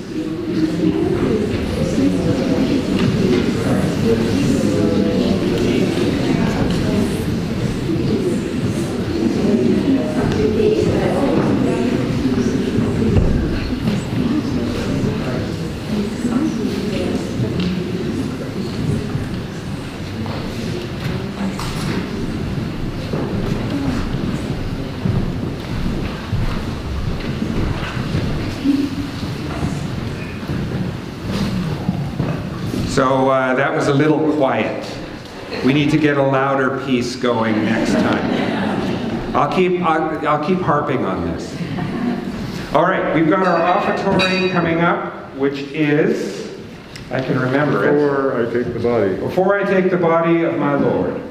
So that was a little quiet. We need to get a louder piece going next time. I'll keep harping on this. All right, we've got our offertory coming up, which is, I can remember it. Before I take the body. Before I take the body of my Lord.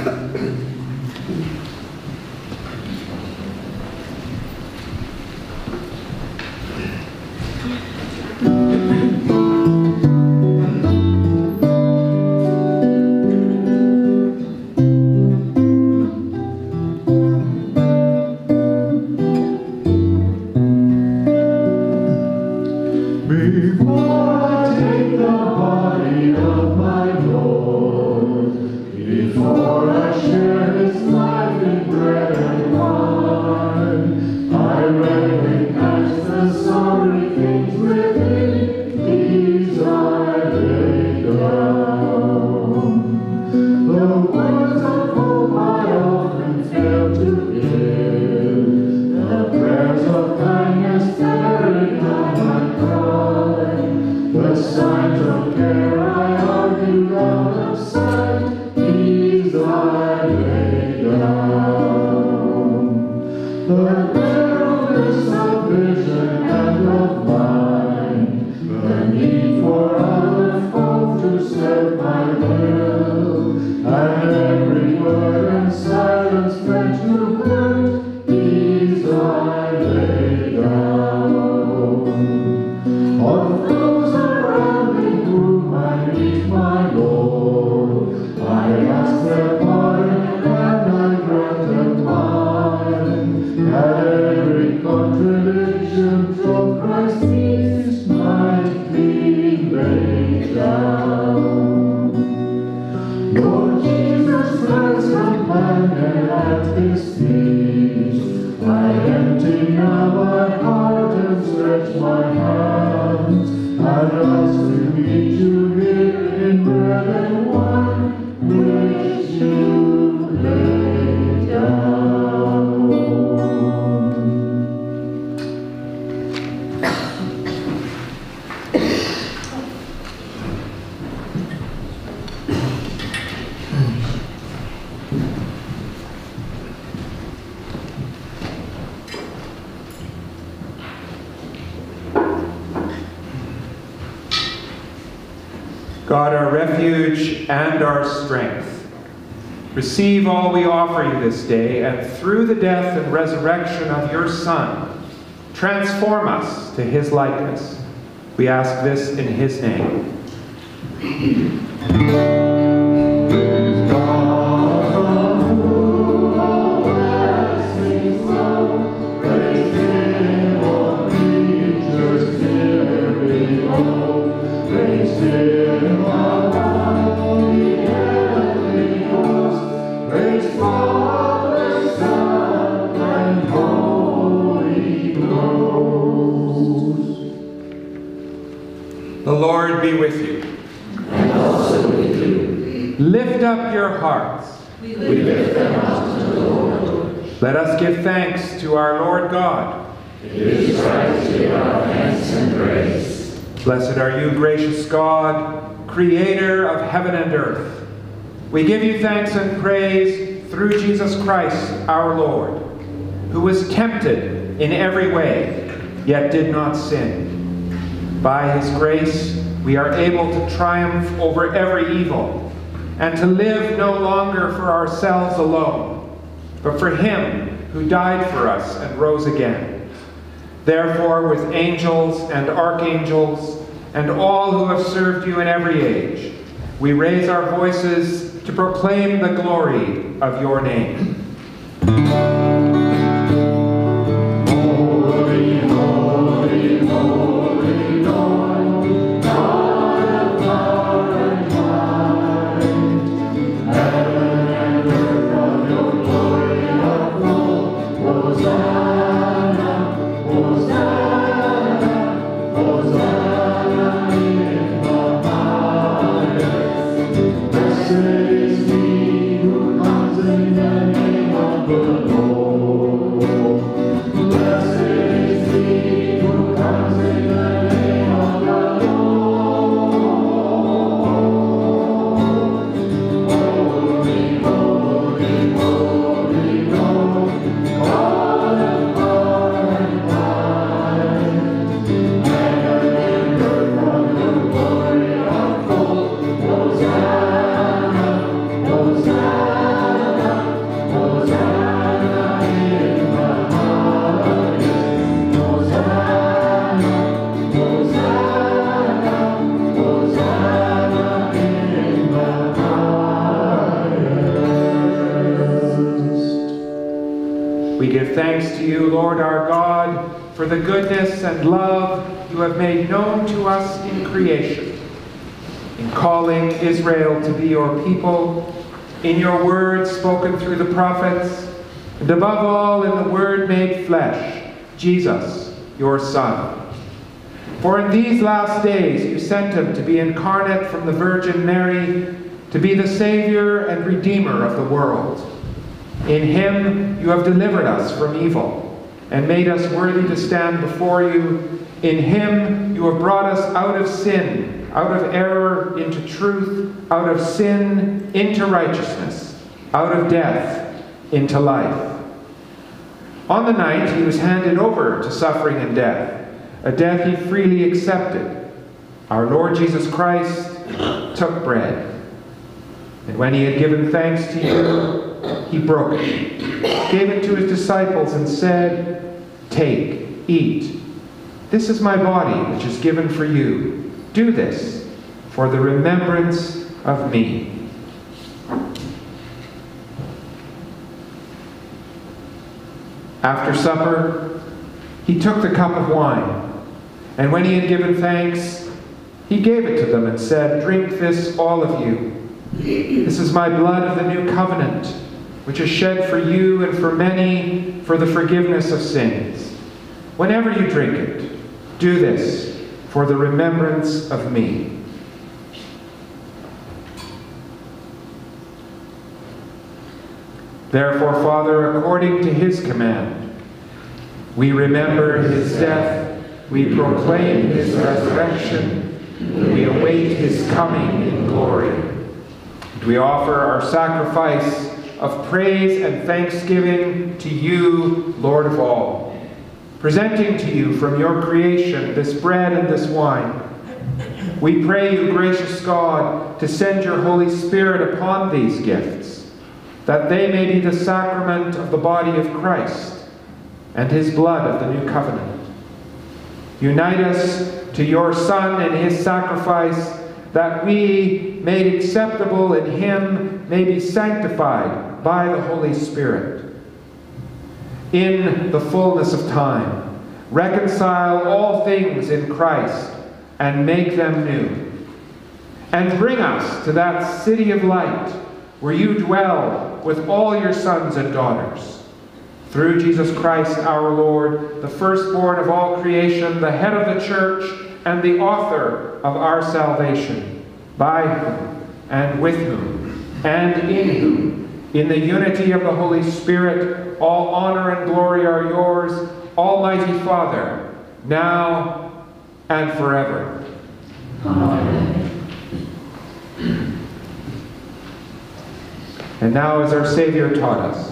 God, our refuge and our strength, receive all we offer you this day, and through the death and resurrection of your Son, transform us to his likeness. We ask this in his name. The Lord be with you. And also with you. Lift up your hearts. We lift them up to the Lord. Let us give thanks to our Lord God. It is right to give our thanks and praise. Blessed are you, gracious God, creator of heaven and earth. We give you thanks and praise through Jesus Christ our Lord, who was tempted in every way, yet did not sin. By his grace, we are able to triumph over every evil and to live no longer for ourselves alone, but for him who died for us and rose again. Therefore, with angels and archangels and all who have served you in every age, we raise our voices to proclaim the glory of your name. Holy, holy, holy Lord, God of power and might, heaven and earth of your glory are full. Hosanna, Hosanna, Hosanna in the highest. Blessed is he who comes in the name of the Lord. Blessed is he who comes in the name of the Lord. Holy, holy, holy Lord, God of power and might, heaven and earth from your glory are full. Hosanna, Hosanna, Hosanna in the highest. Hosanna, Hosanna, Hosanna in the highest. We give thanks to you, Lord our God, for the goodness and love you have made known to us in creation, in calling Israel to be your people, in your word spoken through the prophets, and above all in the Word made flesh, Jesus, your Son. For in these last days you sent him to be incarnate from the Virgin Mary, to be the Savior and Redeemer of the world. In him you have delivered us from evil, and made us worthy to stand before you. In him you have brought us out of sin, out of error into truth, out of sin into righteousness, out of death into life. On the night he was handed over to suffering and death, a death he freely accepted, our Lord Jesus Christ took bread. And when he had given thanks to you, he broke it, gave it to his disciples, and said, "Take, eat. This is my body, which is given for you. Do this for the remembrance of me." After supper, he took the cup of wine, and when he had given thanks, he gave it to them and said, "Drink this, all of you. This is my blood of the new covenant, which is shed for you and for many for the forgiveness of sins. Whenever you drink it, do this for the remembrance of me." Therefore, Father, according to his command, we remember his death, we proclaim his resurrection, we await his coming in glory. And we offer our sacrifice of praise and thanksgiving to you, Lord of all, presenting to you from your creation this bread and this wine. We pray you, gracious God, to send your Holy Spirit upon these gifts, that they may be the sacrament of the body of Christ and his blood of the new covenant. Unite us to your Son and his sacrifice, that we, made acceptable in him, may be sanctified by the Holy Spirit. In the fullness of time, reconcile all things in Christ and make them new. And bring us to that city of light where you dwell with all your sons and daughters. Through Jesus Christ our Lord, the firstborn of all creation, the head of the church, and the author of our salvation, by whom, and with whom, and in whom, in the unity of the Holy Spirit, all honor and glory are yours, Almighty Father, now and forever. And now, as our Savior taught us,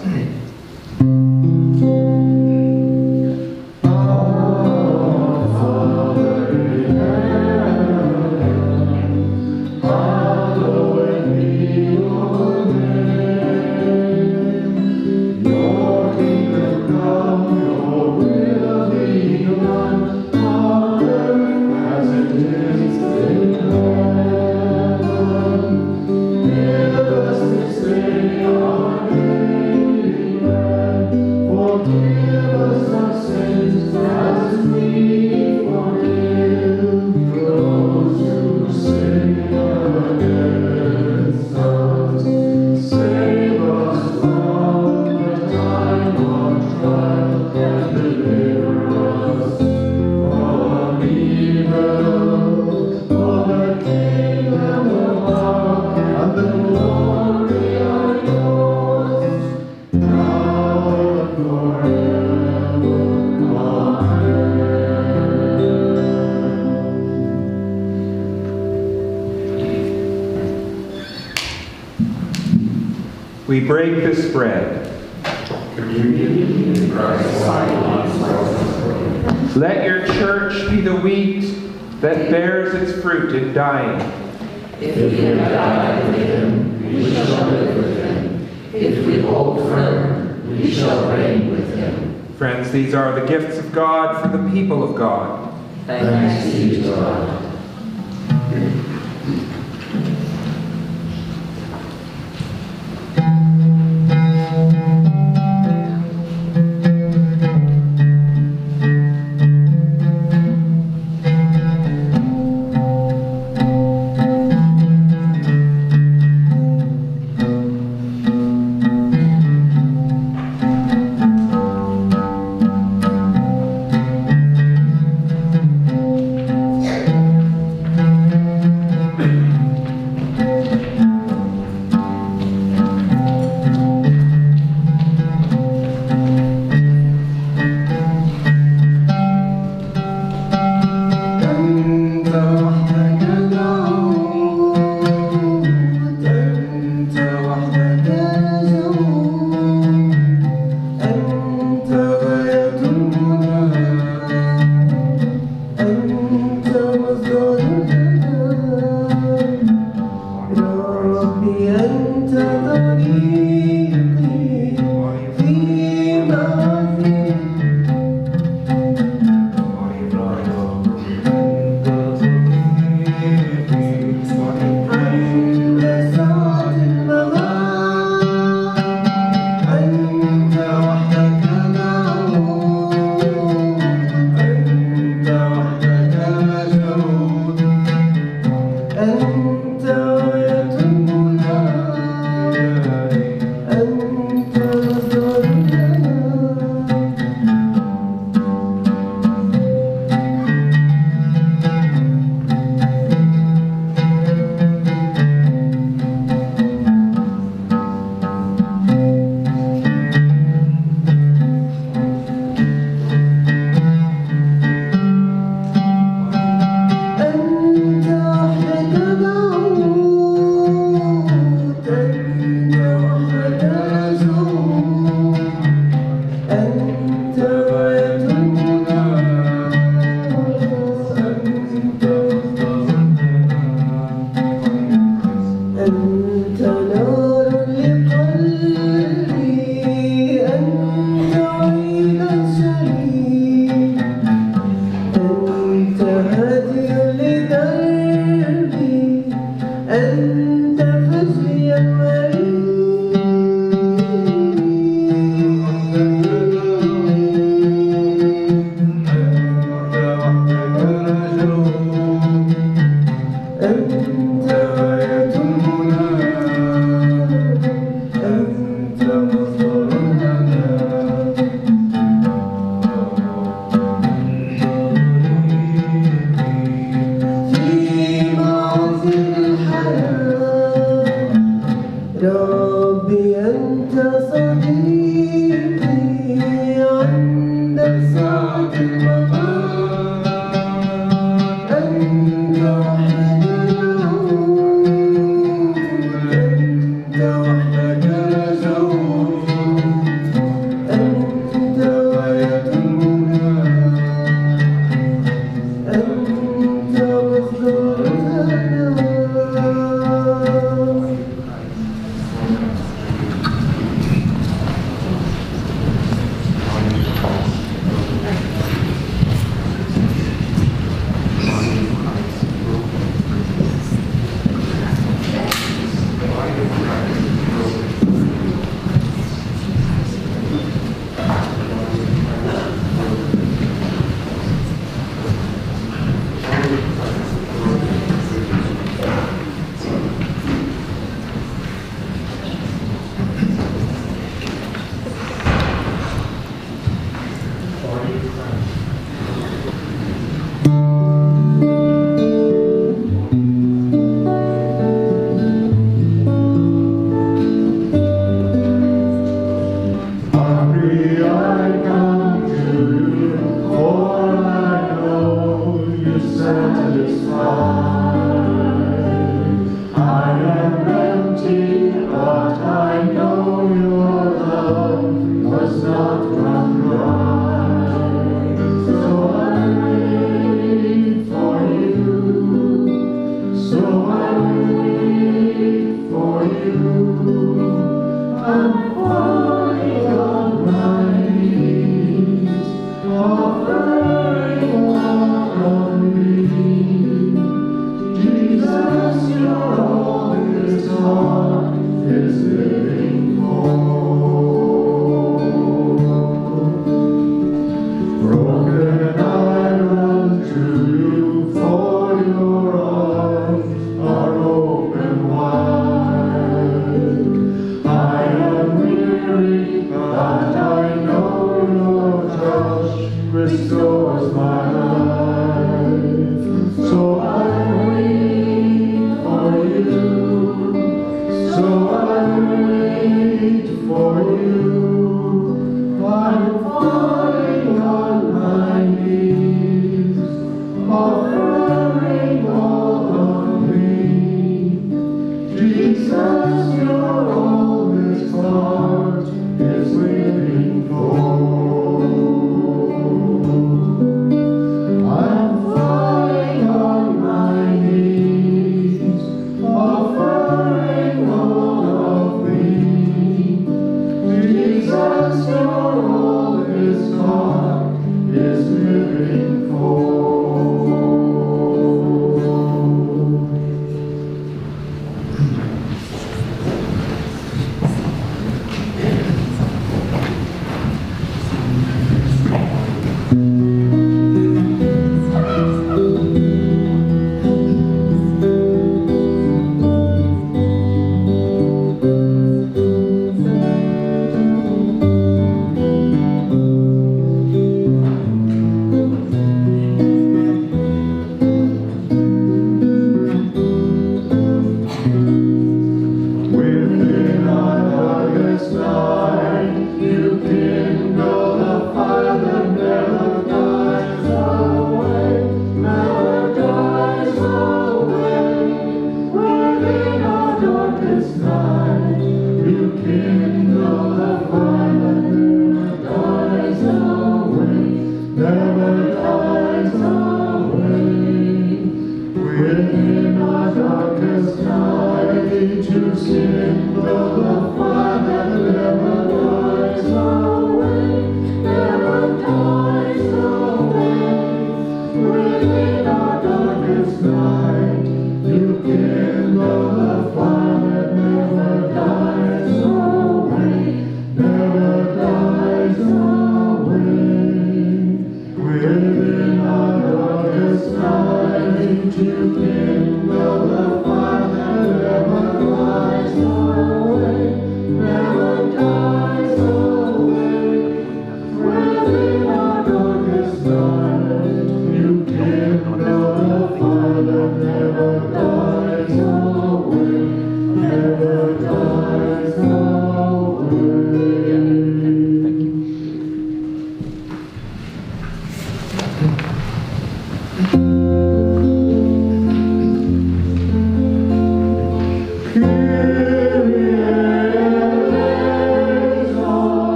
we break this bread. Let your church be the wheat that bears its fruit in dying. If we have died with him, we shall live with him. If we hold firm, we shall reign with him. Friends, these are the gifts of God for the people of God. Thanks be to God.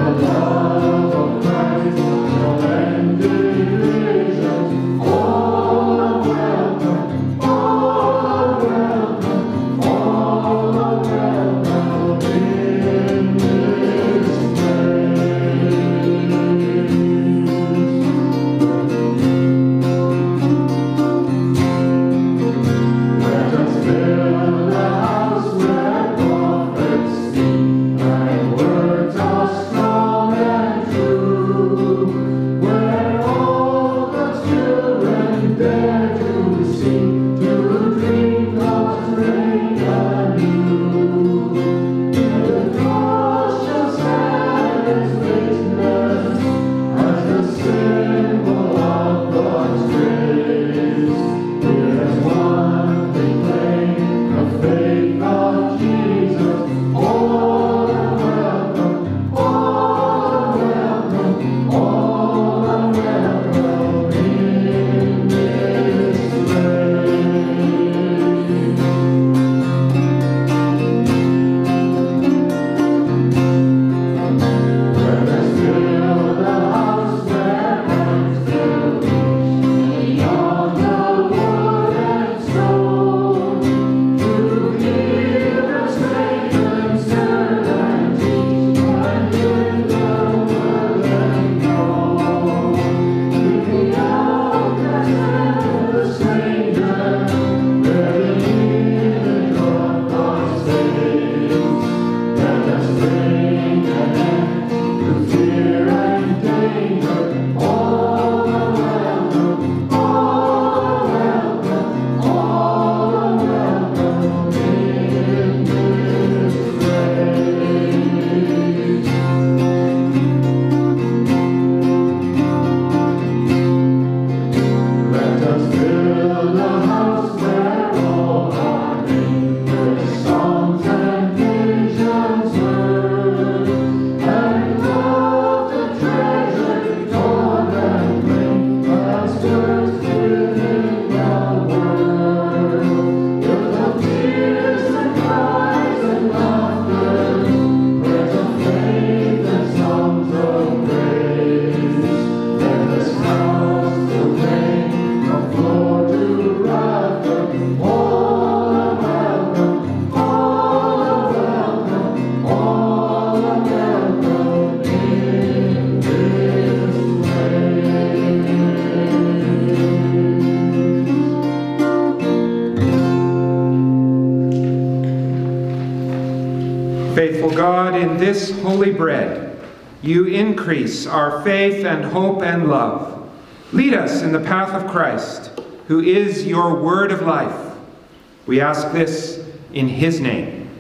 Faithful God, in this holy bread, you increase our faith and hope and love. Lead us in the path of Christ, who is your word of life. We ask this in his name.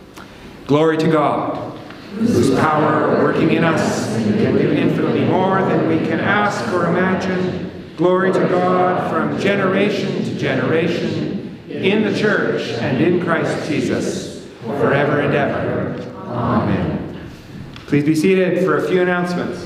Glory to God, whose power working in us can do infinitely more than we can ask or imagine. Glory to God from generation to generation, in the church and in Christ Jesus, forever and ever. Amen. Please be seated for a few announcements.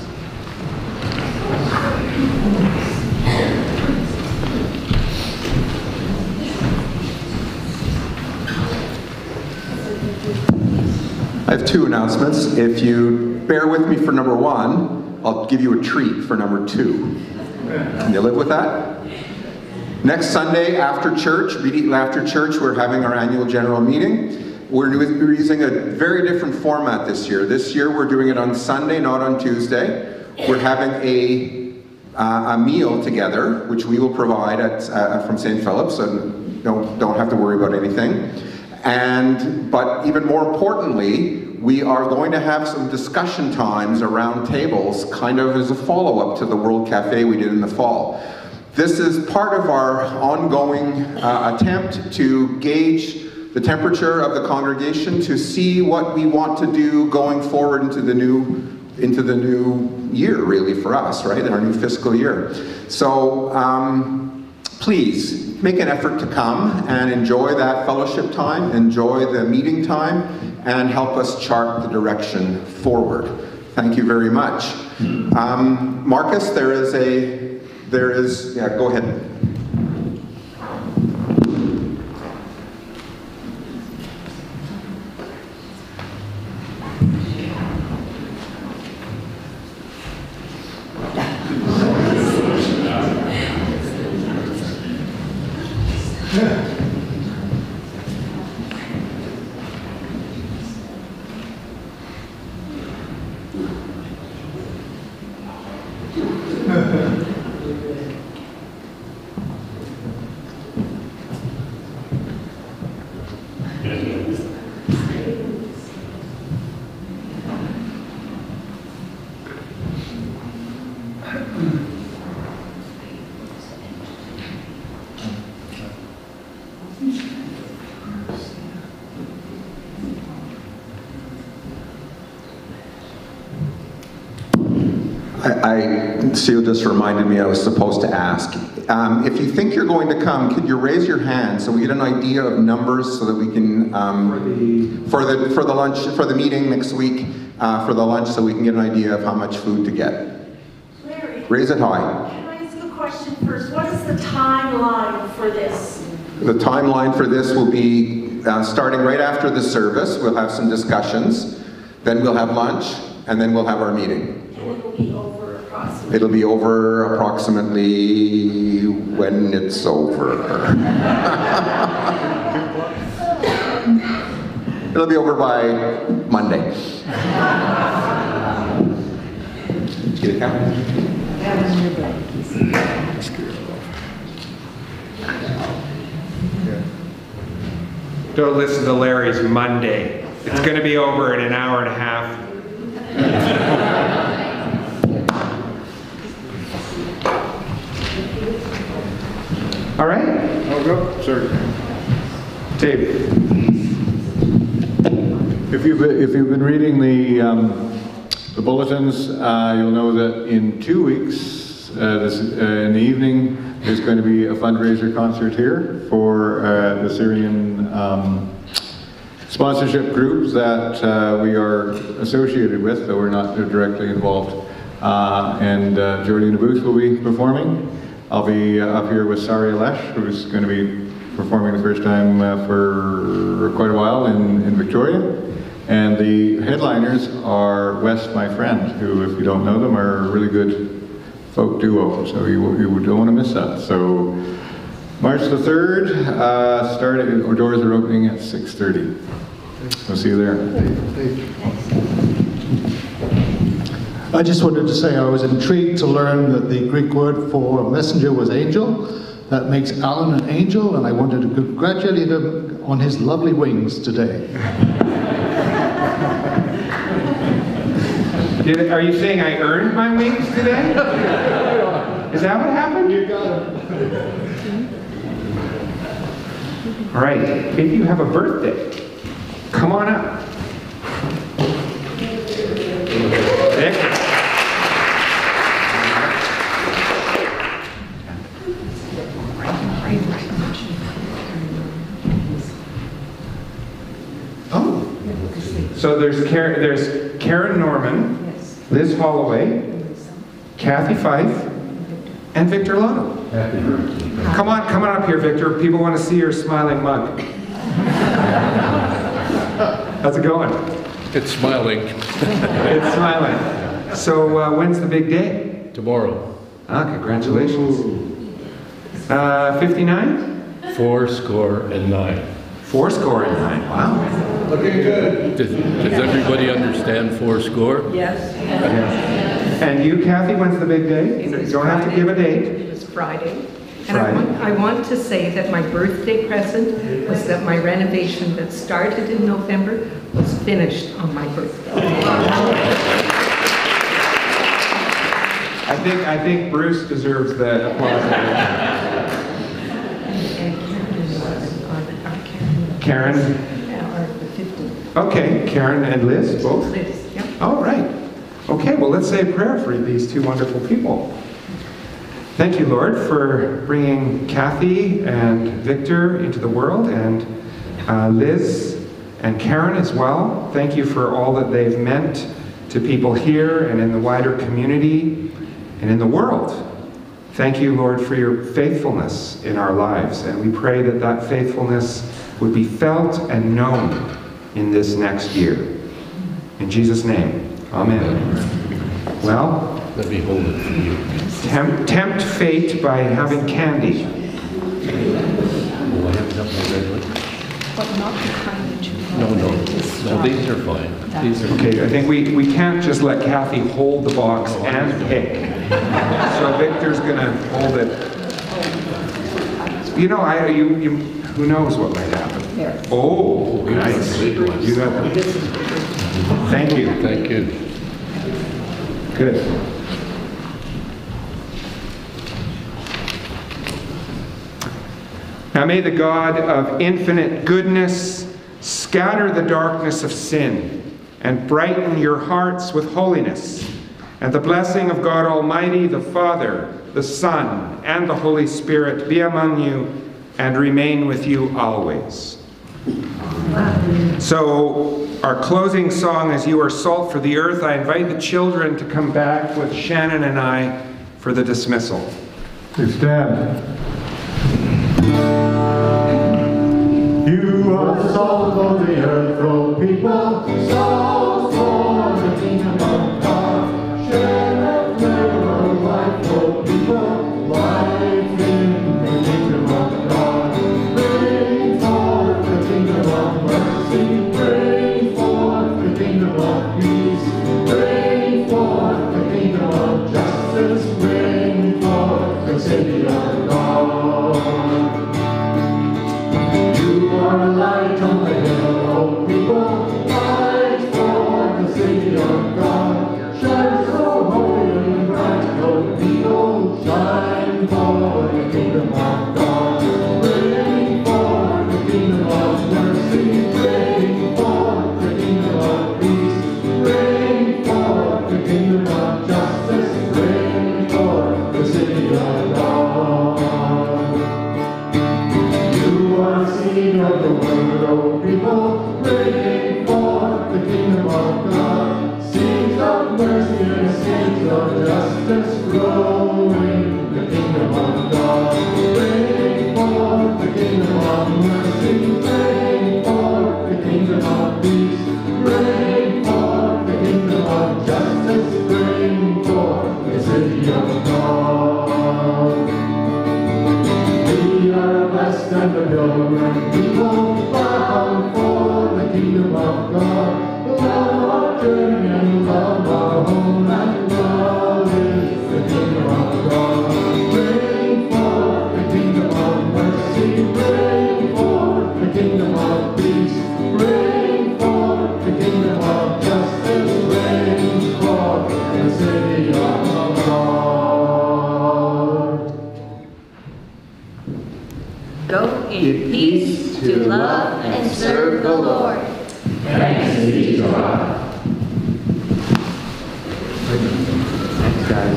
I have two announcements. If you bear with me for number one, I'll give you a treat for number two. Can you live with that? Next Sunday after church, immediately after church, we're having our annual general meeting. We're using a very different format this year. This year we're doing it on Sunday, not on Tuesday. We're having a meal together, which we will provide from St. Philip's, so don't have to worry about anything. But even more importantly, we are going to have some discussion times around tables, kind of as a follow-up to the World Cafe we did in the fall. This is part of our ongoing attempt to gauge the temperature of the congregation, to see what we want to do going forward into the new year, really, for us, right, in our new fiscal year. So please make an effort to come and enjoy that fellowship time, enjoy the meeting time, and help us chart the direction forward. Thank you very much. Marcus, yeah, go ahead. Seal just reminded me I was supposed to ask. If you think you're going to come, could you raise your hand so we get an idea of numbers so that we can for the lunch, for the meeting next week, for the lunch, so we can get an idea of how much food to get. Larry, Raise it high. can I ask a question first? What is the timeline for this? The timeline for this will be starting right after the service. We'll have some discussions, then we'll have lunch, and then we'll have our meeting. And it will be over approximately? It'll be over approximately when it's over. It'll be over by Monday. Get it, Captain? Don't listen to Larry's Monday. It's going to be over in an hour and a half. All right? I'll go, sir. Dave. If you've been reading the bulletins, you'll know that in 2 weeks, in the evening, there's going to be a fundraiser concert here for the Syrian sponsorship groups that we are associated with, though we're not directly involved. And Jordy Booth will be performing. I'll be up here with Sari Alesh, who's going to be performing the first time for quite a while in Victoria. And the headliners are West My Friend, who, if you don't know them, are a really good folk duo, so you don't want to miss that. So March the 3rd, our doors are opening at 6:30. We'll see you there. I just wanted to say I was intrigued to learn that the Greek word for messenger was angel. That makes Alan an angel, and I wanted to congratulate him on his lovely wings today. Are you saying I earned my wings today? Is that what happened? You got it. All right, if you have a birthday, come on up. Nick? Oh. So there's Karen Norman, Liz Holloway, Kathy Fife, and Victor Lotto. Come on up here, Victor. People want to see your smiling mug. How's it going? It's smiling. It's smiling. So when's the big day? Tomorrow. Ah, congratulations. 59? 4-9. 4-9. Wow. Looking good. Does everybody understand 4 score? Yes. And you, Kathy, when's the big day? You don't have to give a date. It was Friday. Friday. And I want to say that my birthday present was that my renovation that started in November was finished on my birthday. I think Bruce deserves the applause. Karen? Okay, Karen and Liz, both? Liz, yeah. All right. Okay, well, let's say a prayer for these two wonderful people. Thank you, Lord, for bringing Kathy and Victor into the world, and Liz and Karen as well. Thank you for all that they've meant to people here and in the wider community and in the world. Thank you, Lord, for your faithfulness in our lives, and we pray that that faithfulness would be felt and known in this next year. In Jesus' name, amen. Well, let me hold it for you. Tempt fate by having candy. Will I have enough my red one? But not the kind that you No, these are fine. These are Okay, I think we can't just let Kathy hold the box and pick. So Victor's gonna hold it. You know, who knows what might happen? Oh, nice. You got them. Thank you. Thank you. Good. Now may the God of infinite goodness scatter the darkness of sin and brighten your hearts with holiness. And the blessing of God Almighty, the Father, the Son, and the Holy Spirit be among you and remain with you always. So, our closing song is You Are Salt for the Earth. I invite the children to come back with Shannon and I for the dismissal. Please stand. You are the salt of the earth, O people, salt for the kingdom of God. Share the flavor of life, O people, life in the kingdom of God. Bring forth the kingdom of mercy, bring forth the kingdom of peace, bring forth the kingdom of justice, bring forth the city of God. You are a light on the hill, O people, light for the city of God. Shine so holy and bright, O people, shine for the kingdom of God. Bring forth the kingdom of mercy, bring forth the kingdom of peace, bring forth the kingdom of justice, bring forth the city of God. You are the seed of the word, O people, bring forth the kingdom of God. Seeds of mercy and seeds of justice, growing the kingdom of God. Bring forth the kingdom of mercy, bring forth the kingdom of peace, bring forth the kingdom of justice, bring forth the city of God. We are blessed and the pilgrim people, bound for the kingdom of God. Love our journey and love our home, and love is the kingdom of God. Bring forth the kingdom of mercy, bring forth the kingdom of peace, bring forth the kingdom of justice, bring forth the city of God. Go in peace to love and serve the Lord. Thanks be to God. Thanks, guys.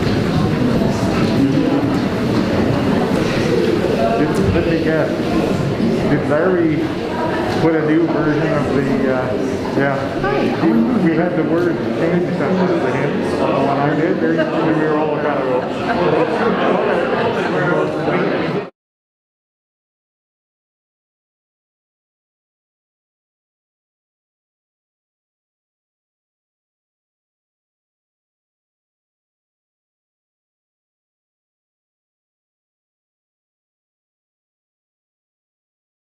Let me guess. Did Larry put a new version of the, we had the word changed on the hymn. The one I did, we were all kind of